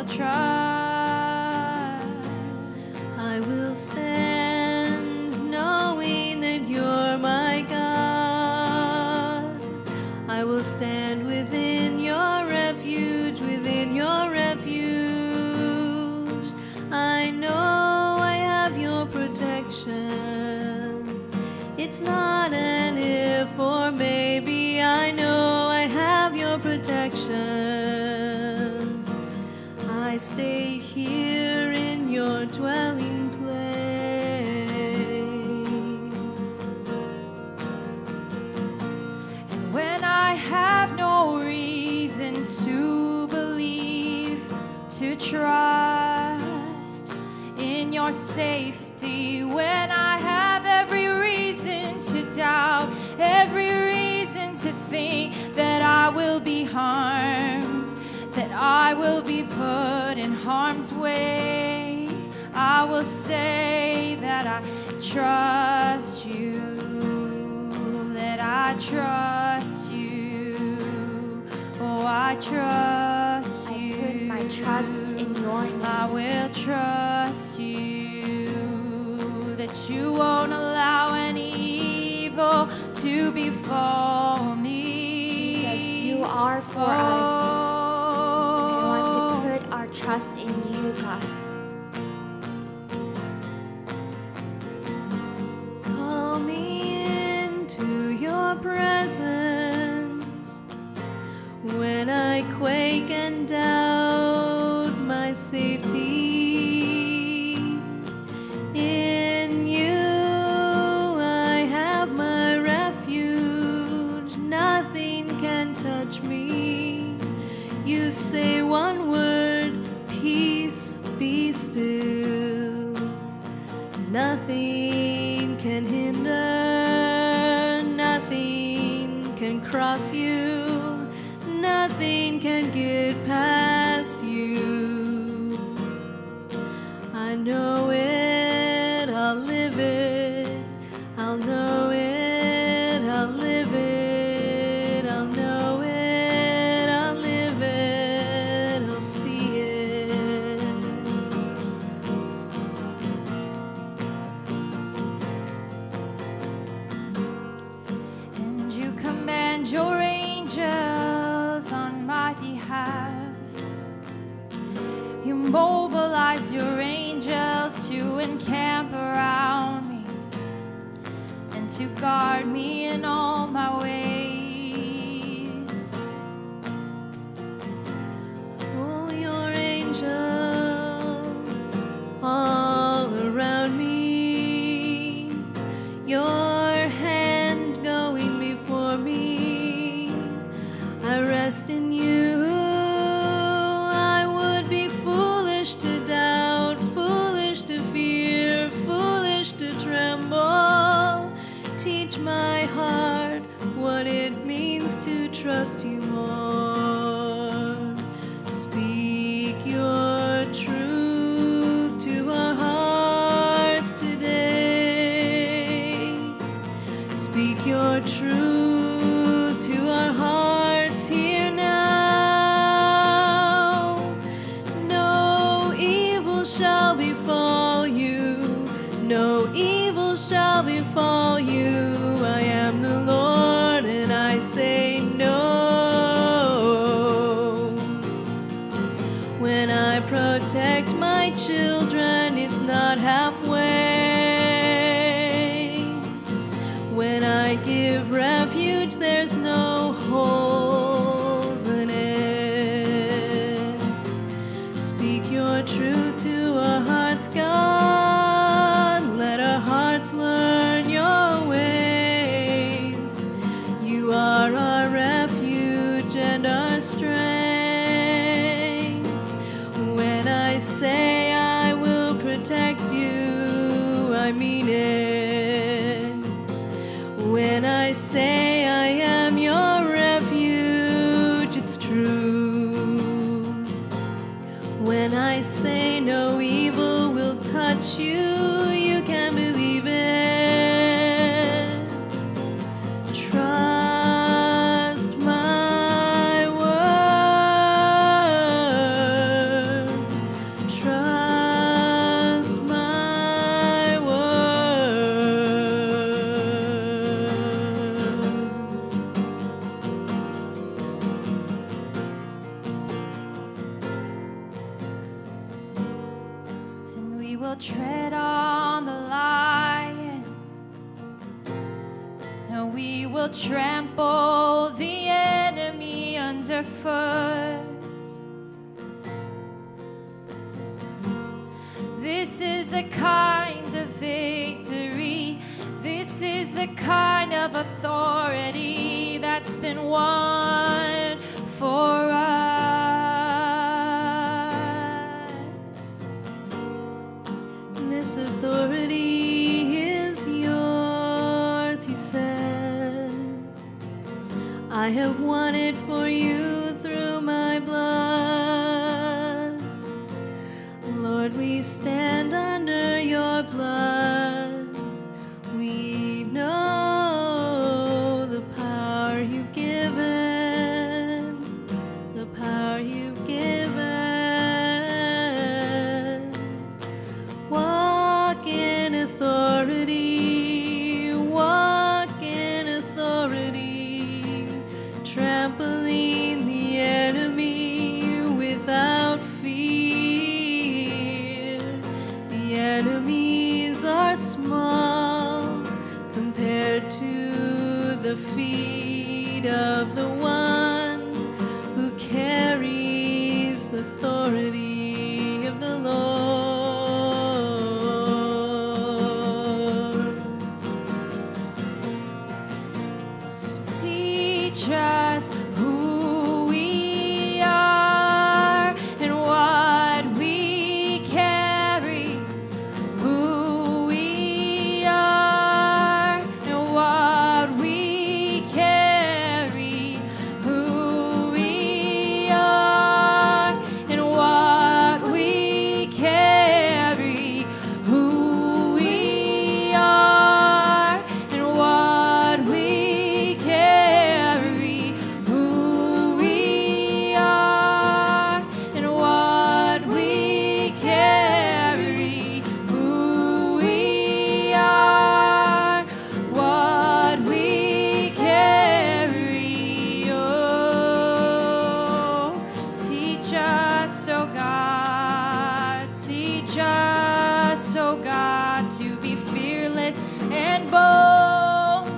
trust. I will stand knowing that you're my God. I will stand within your refuge, within your refuge. I know I have your protection. It's not an if or maybe. I know I have your protection. I stay here in your dwelling place. And when I have no reason to believe, to trust in your safety, when I have every reason to doubt, every reason to think that I will be harmed, that I will be put in harm's way, I will say that I trust you, that I trust you, oh I trust you. I put my trust in your name. I will trust you, that you won't allow any evil to befall me. Jesus, you are for us. We want to put our trust in you, God. Call me into your presence when I quake and doubt my safety. In you I have my refuge. Nothing can touch me. You say one word, peace, be still. Nothing can hinder, nothing can cross you, nothing can get past you. I know it, I'll live it, I'll know it, I'll live it, I'll know it, I'll live it, I'll see it. And you command your angels on my behalf. You mobilize your angels to encamp around me and to guard me in all my ways. Oh, your angels all around me, your hand going before me. I rest in you. I would be foolish to doubt, foolish to fear, foolish to tremble. trust you more. Speak your truth to our hearts today. Speak your truth to our hearts here now. No evil shall befall you. No evil shall befall you. I am the Lord and I say no. When I protect my children, it's not halfway. When I give refuge, there's no holes in it. Speak your truth to our hearts, God. Let our hearts learn your ways. You are our refuge and our strength. When I say I will protect you, I mean it. When I say I am your refuge, it's true. When I say no evil will touch you, you can believe it. Trust my word. Trust my word. And we will tread on the lion, and we will trample the enemy underfoot. This is the kind of victory, this is the kind of authority that's been won for us. This authority is yours, he said. I have won it for you through my blood. Lord, we stand under your blood. We know the power you've given, the power you've given. Walk in authority, walk in authority, trampling the enemy without fear. The enemies are small compared to the feet of the one who carries the authority of the Lord. So teach us who we are and what we carry. Who we are and what we carry. Who we are and what we carry. Who we are and what we carry. Who we are and what we carry. Who we are, what we carry. Oh, teach us, oh God, teach us, oh God, to be fearless and bold.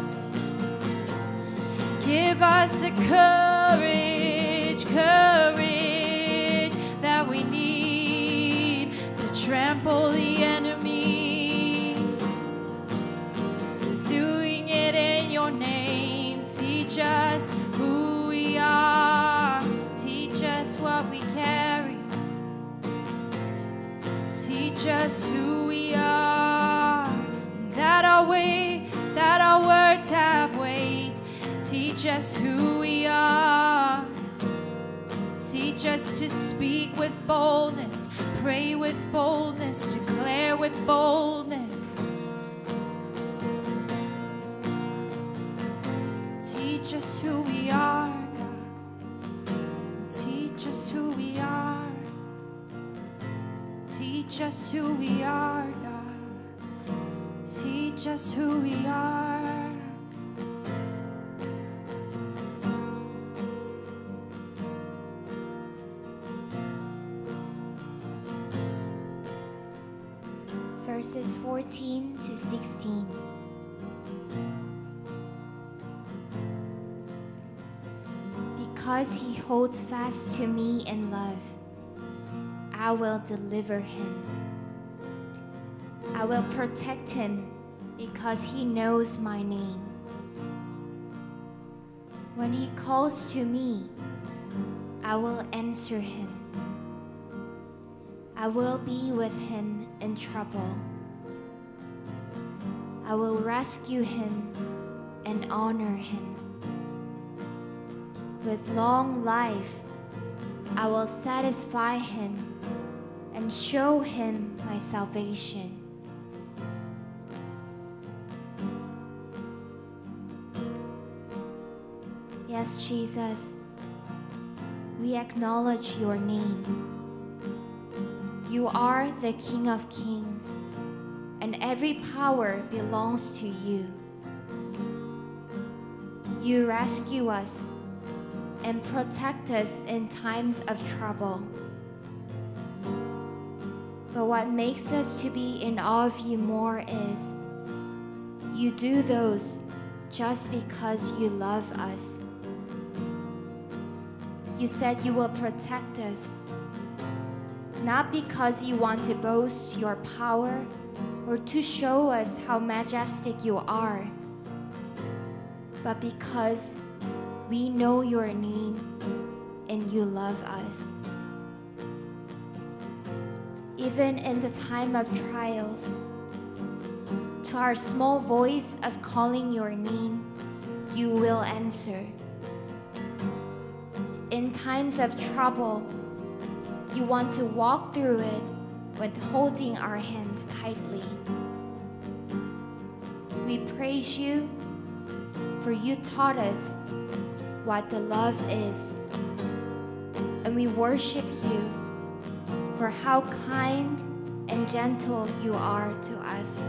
Give us the courage, courage that we need to trample the enemy. Doing it in your name. Teach us who we are. Teach us what we carry. Teach us who we are. And that our way, that our words have weight. Teach us who we are. Teach us to speak with boldness, pray with boldness, declare with boldness. Teach us who we are, God. Teach us who we are. Teach us who we are, God. Teach us who we are. Verses 14 to 16. Because he holds fast to me in love, I will deliver him. I will protect him because he knows my name. When he calls to me, I will answer him. I will be with him in trouble. I will rescue him and honor him. With long life, I will satisfy him and show him my salvation. Yes, Jesus, we acknowledge your name. You are the King of Kings, and every power belongs to you. You rescue us and protect us in times of trouble. But what makes us to be in awe of you more is you do those just because you love us. You said you will protect us, not because you want to boast your power or to show us how majestic you are, but because we know your name and you love us. Even in the time of trials, to our small voice of calling your name, you will answer. In times of trouble, you want to walk through it with holding our hands tightly. We praise you, for you taught us what the love is. And we worship you for how kind and gentle you are to us.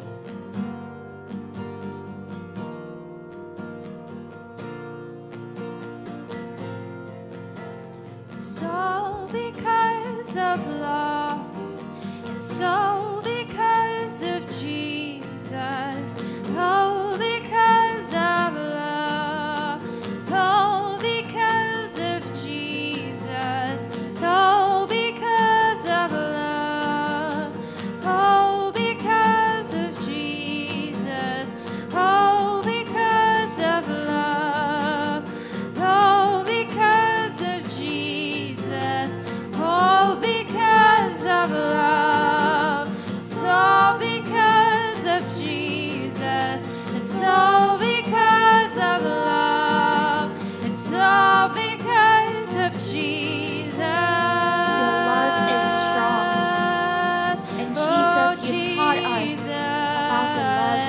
It's all because of love. It's all because of Jesus. All because of love. All because of Jesus. All because of love. All because of Jesus. All because of love. All because of Jesus. All because of love. It's all because of Jesus. It's all because of love. It's all because of Jesus. Your love is strong. And Jesus, you taught us about the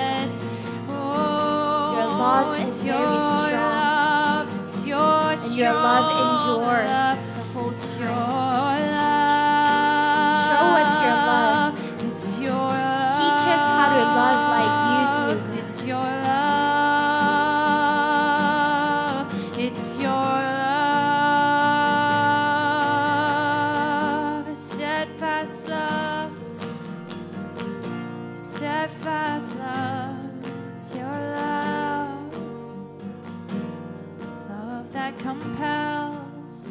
love. Your love is very strong. And your love endures the whole time. Show us your love. Teach us how to love like you do. It's your love. It's your love. Steadfast love. Steadfast love. It's your love. Love that compels.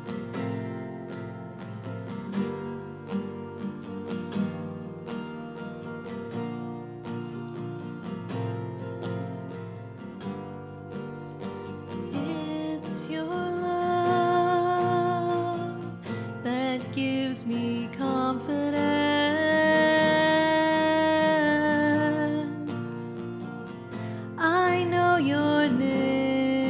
It's your love that gives me confidence. I know your name.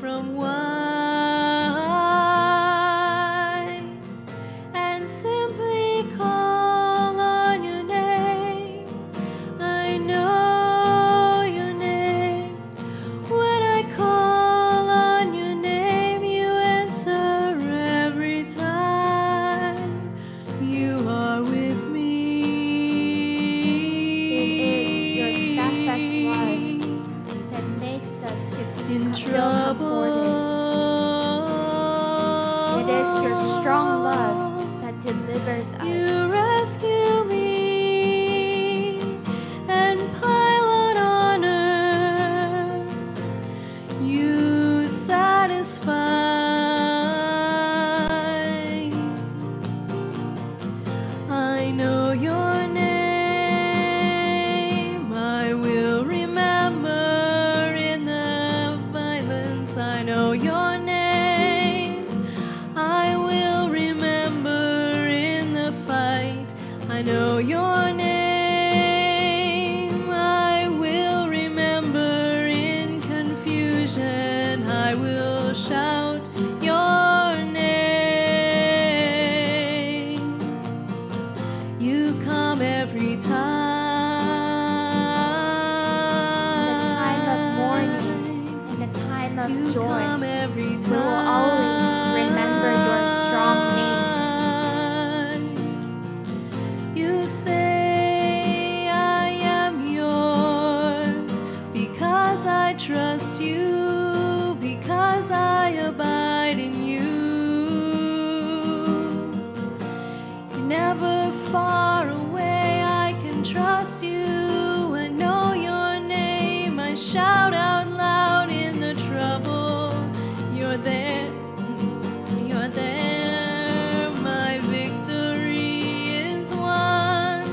from wine and simply call on your name. I know your name. When I call on your name, you answer every time. You are with me. It is your steadfast love that makes us to In feel comforted. It is your strong love that delivers us. You rescue me and pile on honor. You satisfy. I know your name. I will remember in the violence. I know your name. I will remember in the fight. I know your name. I will remember in confusion. I will shout your name. You come every time. In the time of mourning, in the time of You joy, come every time. we will always remember your strong name. You say I am yours because I trust you, because I abide in you. You're never far away, I can trust you. I know your name, I shout out loud in the trouble. You're there, you're there, my victory is won.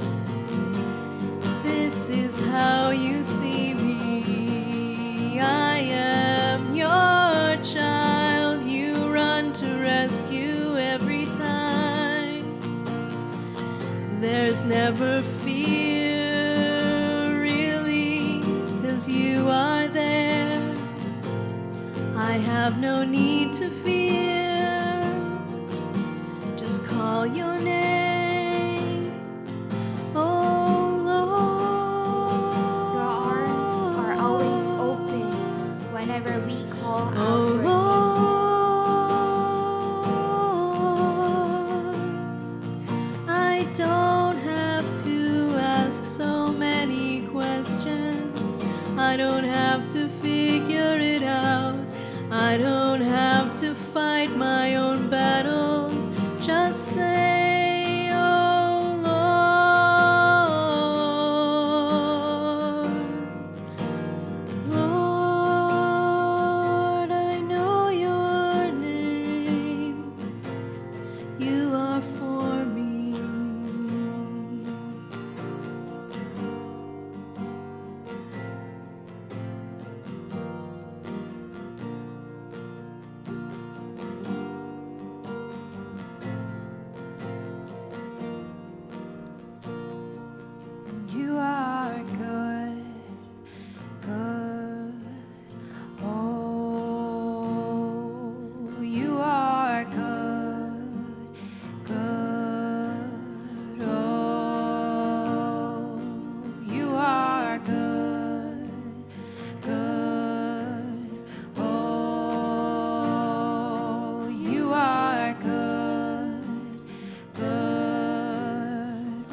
This is how you see me. I am your child. You run to rescue every time. There's never fear, really, 'cause you are there. I have no need to fear. Just call your name, oh Lord. Your arms are always open whenever we call out Oh your name. Lord, I don't have to ask so many questions. I don't have to figure it out. I don't have to fight my own battles. Just say, oh Lord. Lord, I know your name. You are for me. You are good, good. Oh, you are good, good. Oh, you are good, good. Oh, you are good, good.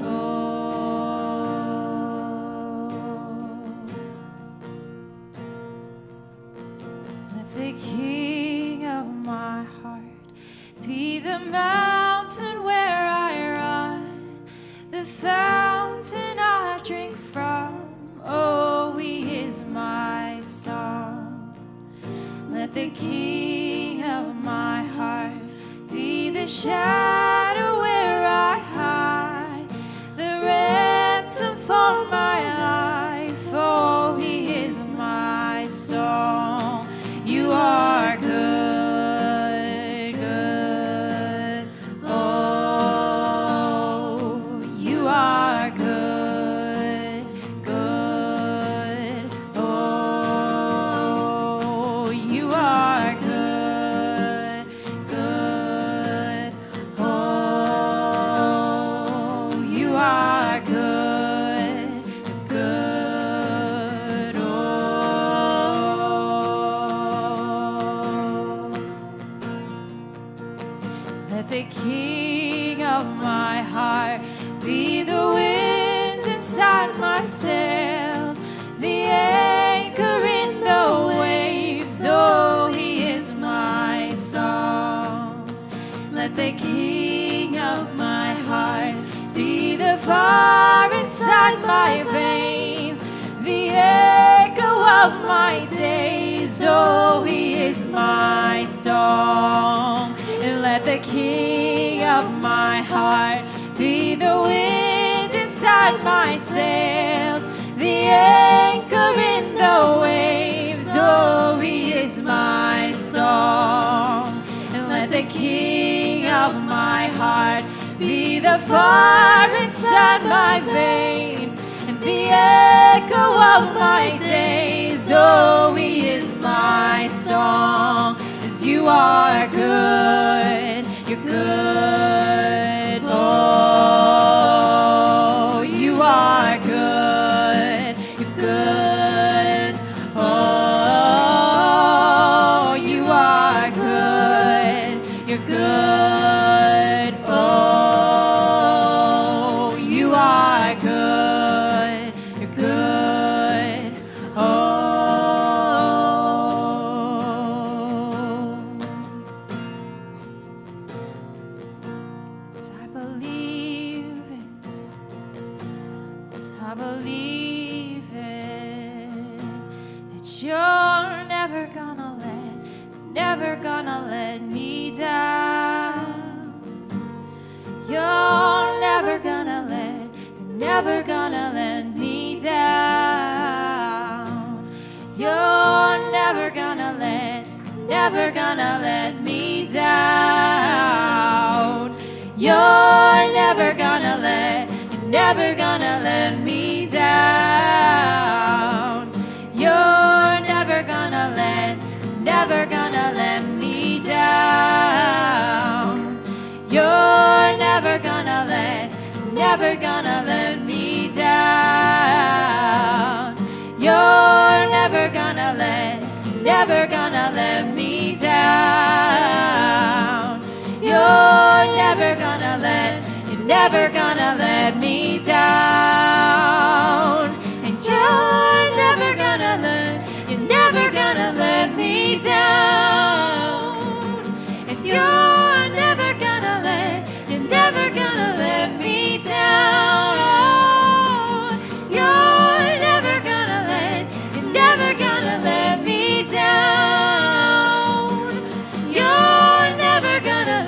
Let the King of my heart be the mountain where I run, the fountain I drink from. Oh, He is my song. Let the King of my heart be the shadow where I hide, the ransom for my life. Oh, He is my song. You are good, good. Oh, you are good, good. Oh, you are Let the king of my heart be the wind inside my sails, the anchor in the waves. Oh, he is my song. Let the king of my heart be the fire inside my veins, the echo of my days. Oh, he is my song. And let the king of my heart be the wind inside my sails, the anchor in the waves. Oh, he is my song. And let the king of my heart be the fire inside my veins, and the echo of my days. Oh, he is my song. 'Cause you are good, you're good. Oh, you are good, you're good. Oh, you are good, you're good. Oh, you are good, you're good. Oh, I believe it, I believe it, that you're never gonna let me down. You're never gonna let me down. You're never gonna let me down. You're never gonna let me down. You're never gonna let me down. You're never gonna let me down. You're never gonna let me down. You're never gonna let me down. And you're never gonna let me down. And you're never gonna let me down. You're never gonna let me down. You're never gonna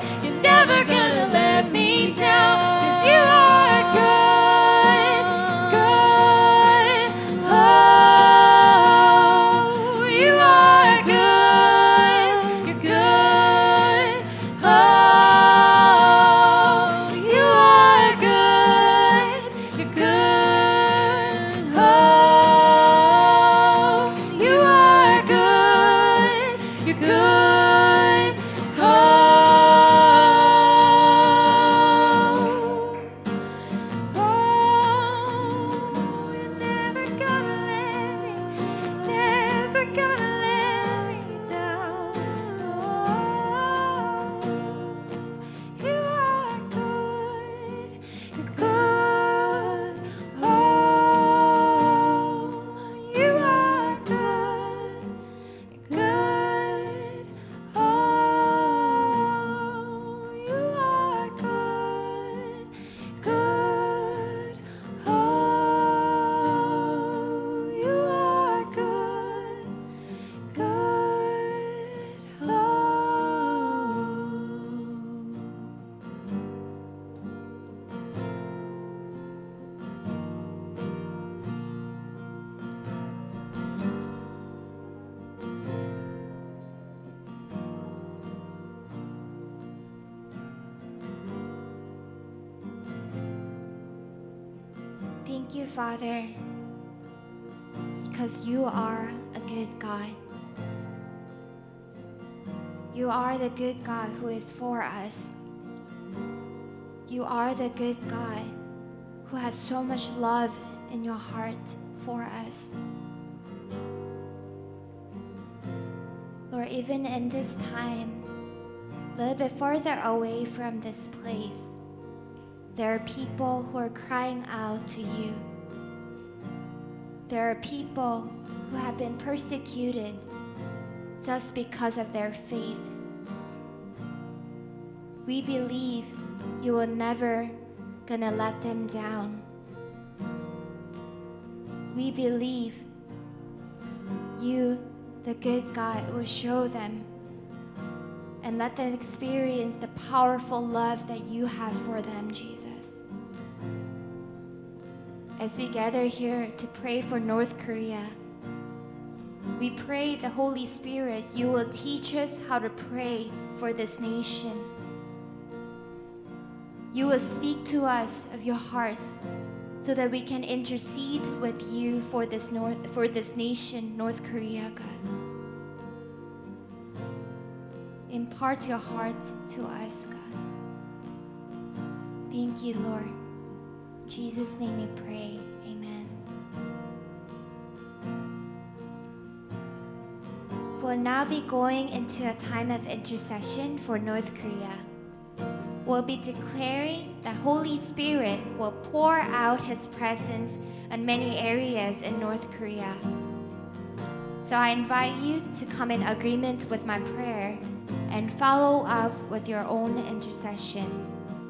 let me down. 'Cause you are good, good. Oh, you are good, you're good. Oh, you are good, you're good. Oh, you are good, you're good. Oh, you're never gonna let me down. Oh, you are good, you're good. Oh, you are good, you're good. Oh, you are good, good. Oh, you are good, good. Oh. Thank you, Father, because you are a good God. You are the good God who is for us. You are the good God who has so much love in your heart for us. Lord, even in this time, little bit further away from this place, there are people who are crying out to you. There are people who have been persecuted just because of their faith. We believe you will never gonna let them down. We believe you, the good God, will show them and let them experience the powerful love that you have for them, Jesus. As we gather here to pray for North Korea, we pray the Holy Spirit, you will teach us how to pray for this nation. You will speak to us of your heart so that we can intercede with you for this nation, North Korea, God. Impart your heart to us, God. Thank you, Lord. In Jesus' name we pray. Amen. We'll now be going into a time of intercession for North Korea. We'll be declaring that Holy Spirit will pour out His presence in many areas in North Korea. So I invite you to come in agreement with my prayer and follow up with your own intercession.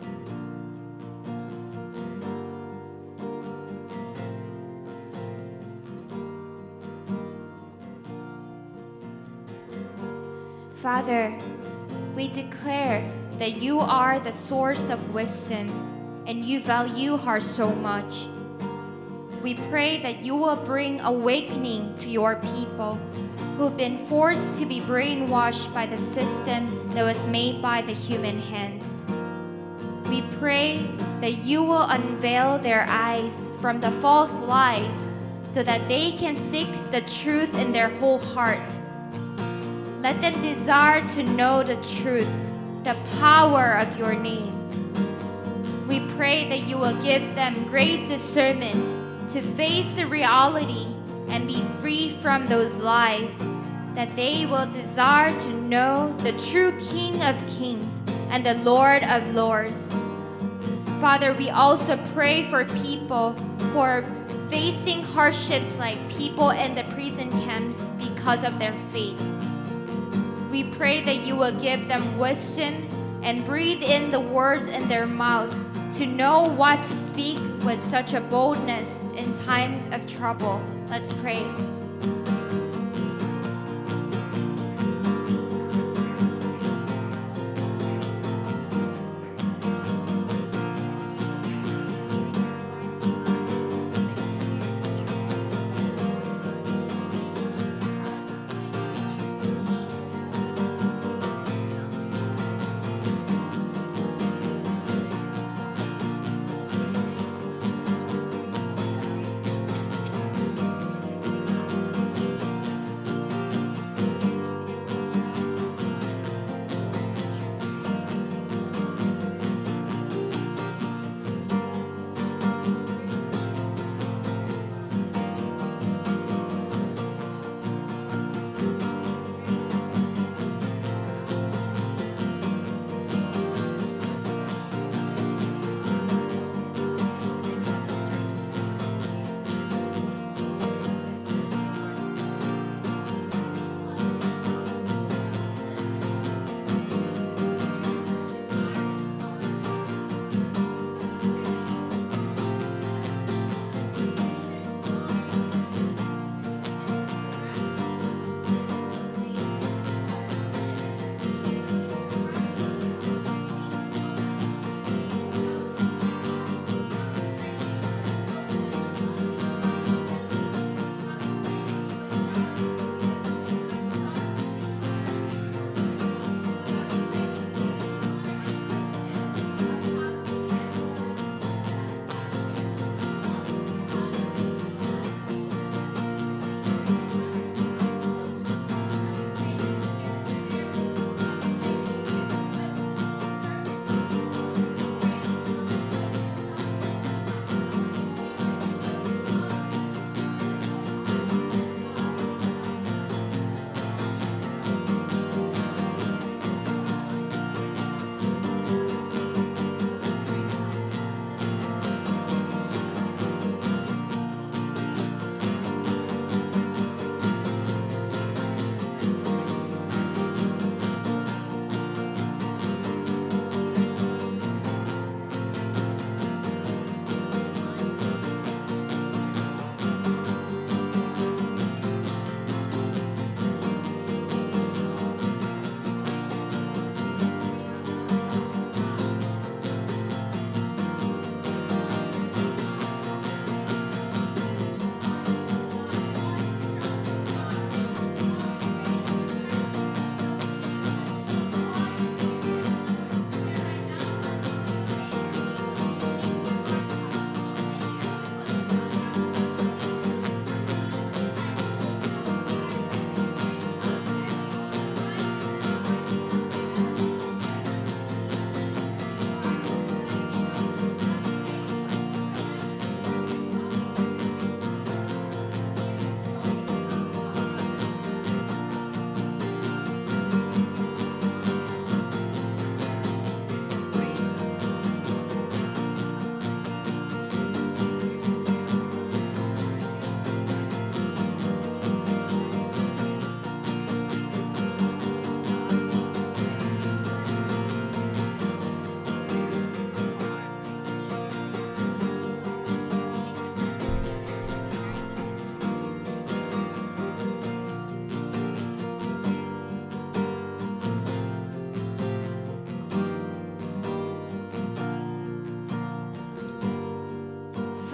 Father, we declare that you are the source of wisdom and you value her so much. We pray that you will bring awakening to your people who've been forced to be brainwashed by the system that was made by the human hand. We pray that you will unveil their eyes from the false lies so that they can seek the truth in their whole heart. Let them desire to know the truth, the power of your name. We pray that you will give them great discernment to face the reality and be free from those lies, that they will desire to know the true King of Kings and the Lord of Lords. Father, we also pray for people who are facing hardships like people in the prison camps because of their faith. We pray that you will give them wisdom and breathe in the words in their mouth to know what to speak with such a boldness in times of trouble. Let's pray.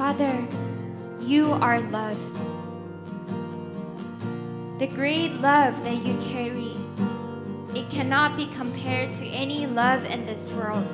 Father, you are love. The great love that you carry, it cannot be compared to any love in this world.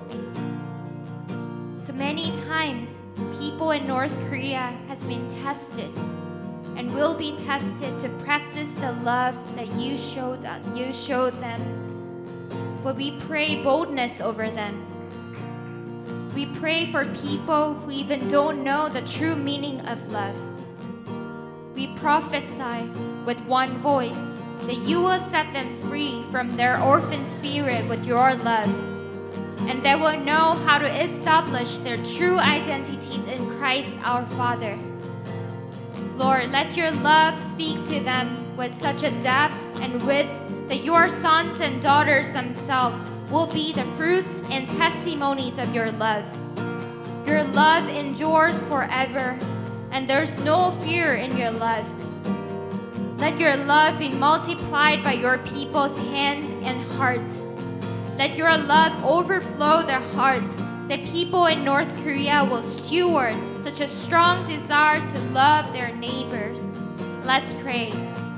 So many times, people in North Korea has been tested and will be tested to practice the love that you showed them. But we pray boldness over them. We pray for people who even don't know the true meaning of love. We prophesy with one voice that you will set them free from their orphan spirit with your love, and they will know how to establish their true identities in Christ our Father. Lord, let your love speak to them with such a depth and width that your sons and daughters themselves will be the fruits and testimonies of your love. Your love endures forever, and there's no fear in your love. Let your love be multiplied by your people's hands and hearts. Let your love overflow their hearts, that people in North Korea will steward such a strong desire to love their neighbors. Let's pray.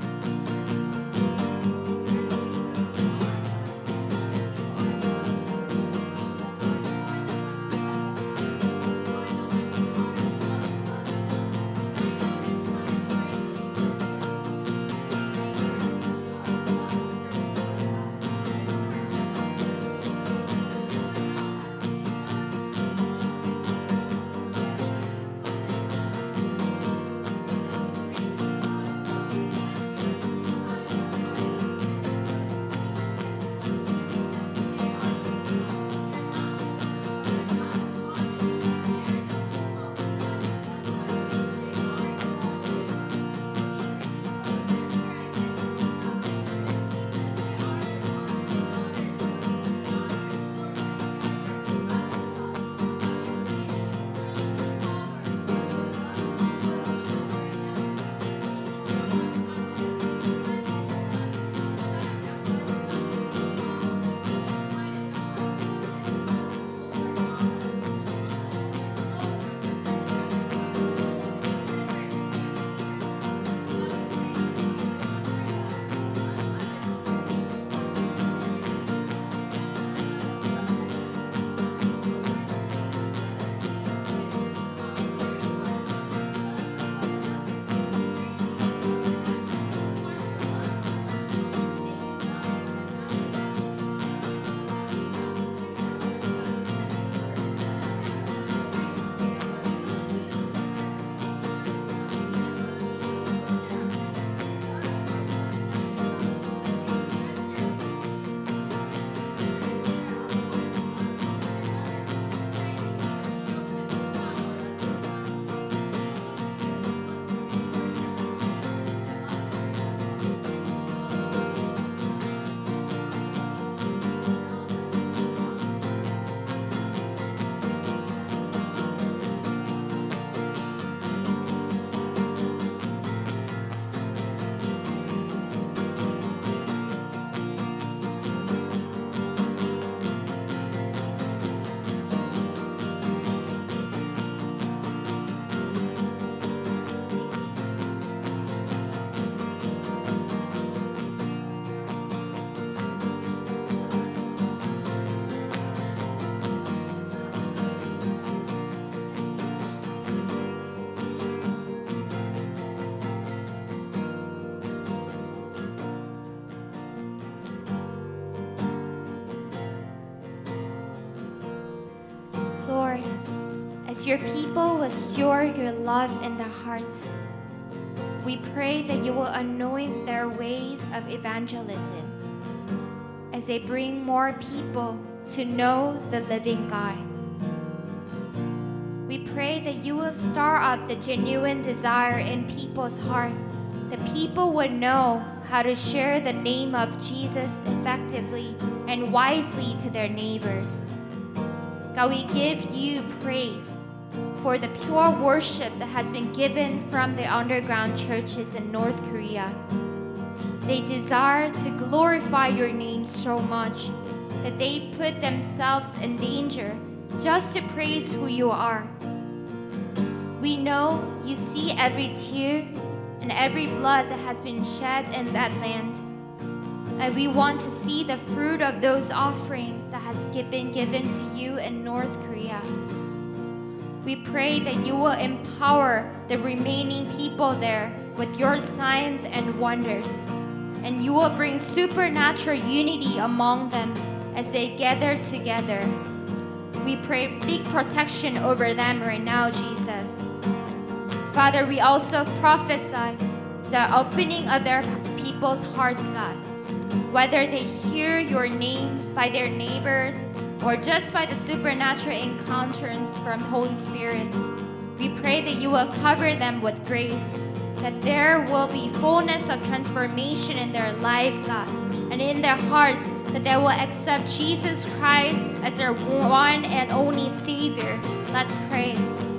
Your people will steward your love in their hearts. We pray that you will anoint their ways of evangelism as they bring more people to know the living God. We pray that you will stir up the genuine desire in people's heart, that people would know how to share the name of Jesus effectively and wisely to their neighbors. God, we give you praise for the pure worship that has been given from the underground churches in North Korea. They desire to glorify your name so much that they put themselves in danger just to praise who you are. We know you see every tear and every blood that has been shed in that land. And we want to see the fruit of those offerings that has been given to you in North Korea. We pray that you will empower the remaining people there with your signs and wonders. And you will bring supernatural unity among them as they gather together. We pray big protection over them right now, Jesus. Father, we also prophesy the opening of their people's hearts, God. Whether they hear your name by their neighbors or just by the supernatural encounters from Holy Spirit, we pray that you will cover them with grace, that there will be fullness of transformation in their life, God, and in their hearts, that they will accept Jesus Christ as their one and only Savior. Let's pray.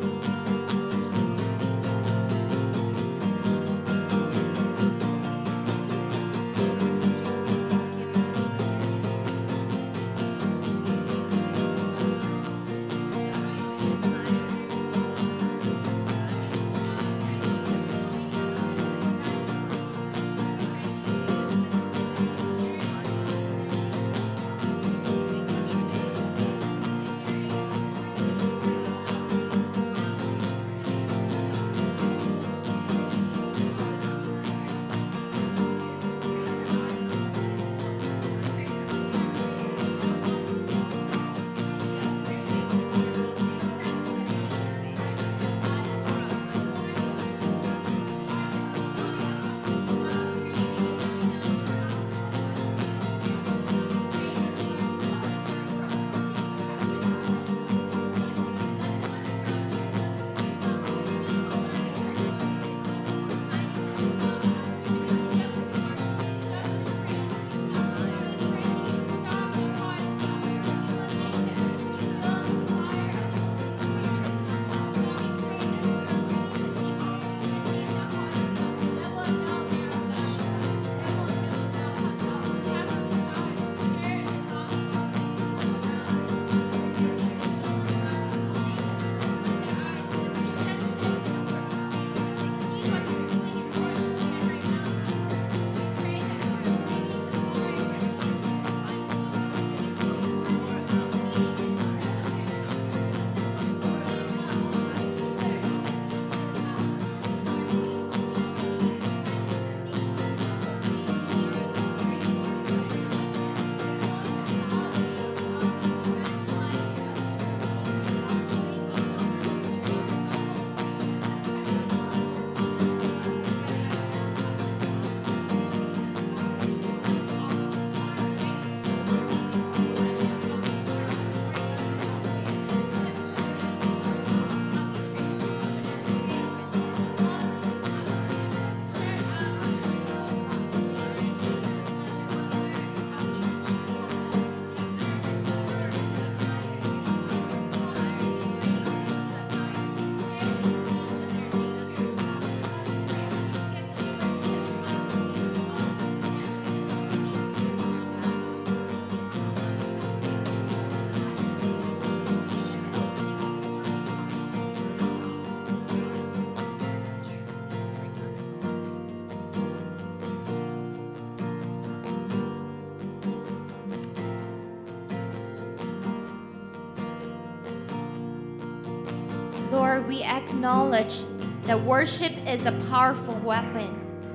Lord, we acknowledge that worship is a powerful weapon.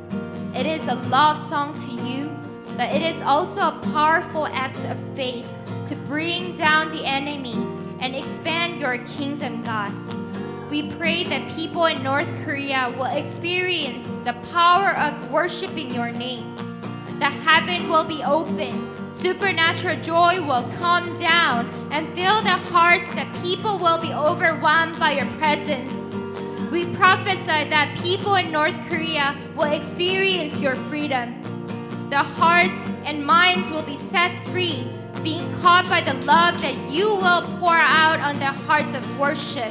It is a love song to you, but it is also a powerful act of faith to bring down the enemy and expand your kingdom, God. We pray that people in North Korea will experience the power of worshiping your name. That heaven will be open, supernatural joy will come down and fill their hearts, that people will be overwhelmed by your presence. We prophesy that people in North Korea will experience your freedom. Their hearts and minds will be set free, being caught by the love that you will pour out on their hearts of worship.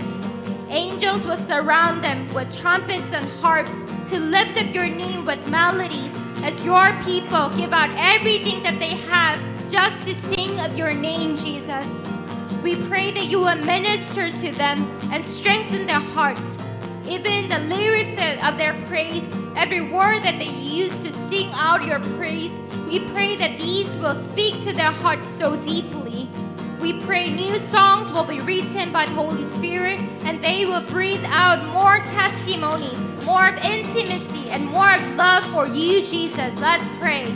Angels will surround them with trumpets and harps to lift up your name with melodies as your people give out everything that they have just to sing of your name, Jesus. We pray that you will minister to them and strengthen their hearts. even the lyrics of their praise, every word that they use to sing out your praise, we pray that these will speak to their hearts so deeply. We pray new songs will be written by the Holy Spirit, and they will breathe out more testimonies, more of intimacy, and more of love for you, Jesus. Let's pray.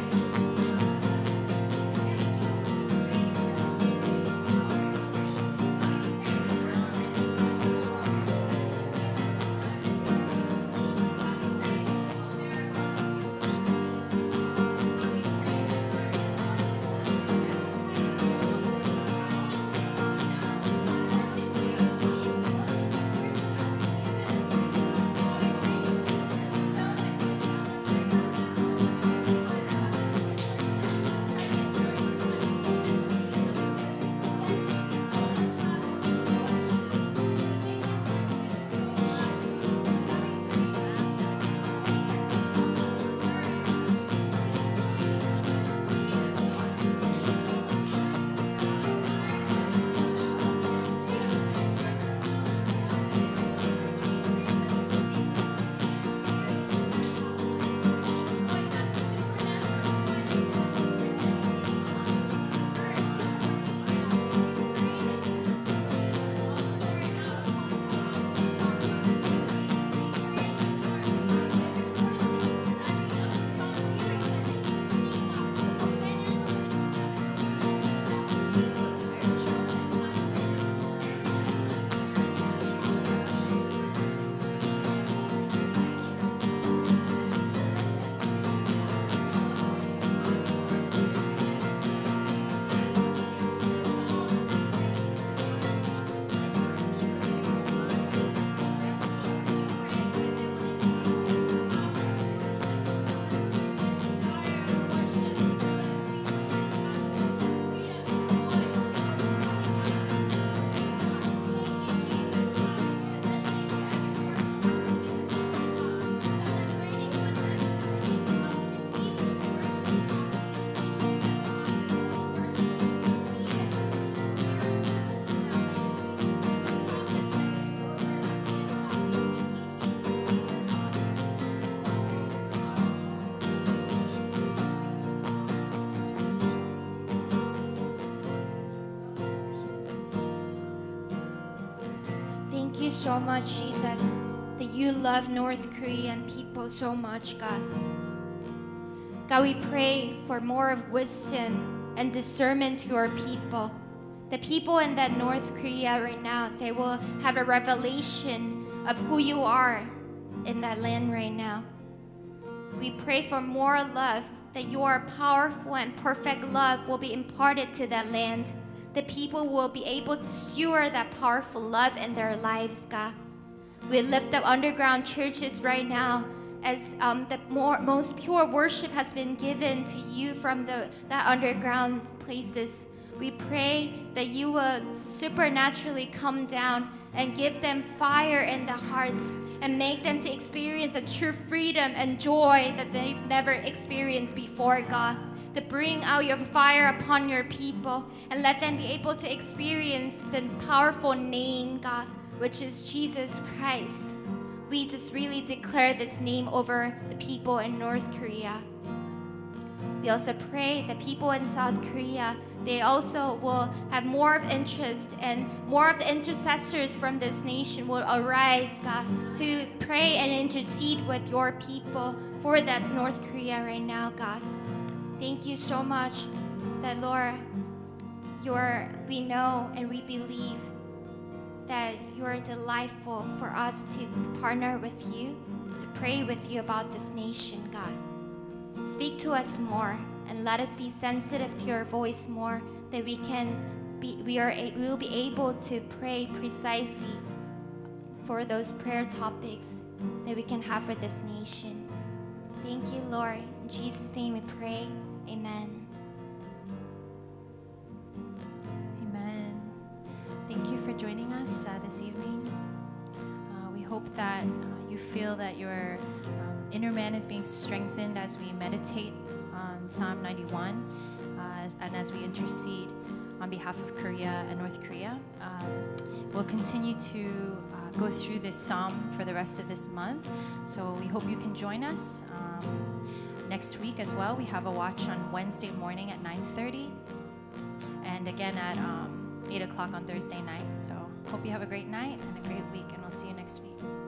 Thank you so much, Jesus, that you love North Korean people so much, God. God, we pray for more of wisdom and discernment to your people. The people in that North Korea right now, they will have a revelation of who you are in that land right now. We pray for more love, that your powerful and perfect love will be imparted to that land. The people will be able to steward that powerful love in their lives, God. We lift up underground churches right now as the most pure worship has been given to you from the underground places. We pray that you will supernaturally come down and give them fire in their hearts and make them to experience a true freedom and joy that they've never experienced before, God. To bring out your fire upon your people and let them be able to experience the powerful name, God, which is Jesus Christ. We just really declare this name over the people in North Korea. We also pray that people in South Korea, they also will have more of interest, and more of the intercessors from this nation will arise, God, to pray and intercede with your people for that North Korea right now, God. Thank you so much that, Lord, we know and we believe that you're delightful for us to partner with you, to pray with you about this nation, God. Speak to us more and let us be sensitive to your voice more, that we will be able to pray precisely for those prayer topics that we can have for this nation. Thank you, Lord. In Jesus' name we pray. Amen. Amen. Thank you for joining us this evening. We hope that you feel that your inner man is being strengthened as we meditate on Psalm 91 and as we intercede on behalf of Korea and North Korea. We'll continue to go through this psalm for the rest of this month. So we hope you can join us. Next week as well, we have a watch on Wednesday morning at 9:30, and again at 8 o'clock on Thursday night. So hope you have a great night and a great week, and we'll see you next week.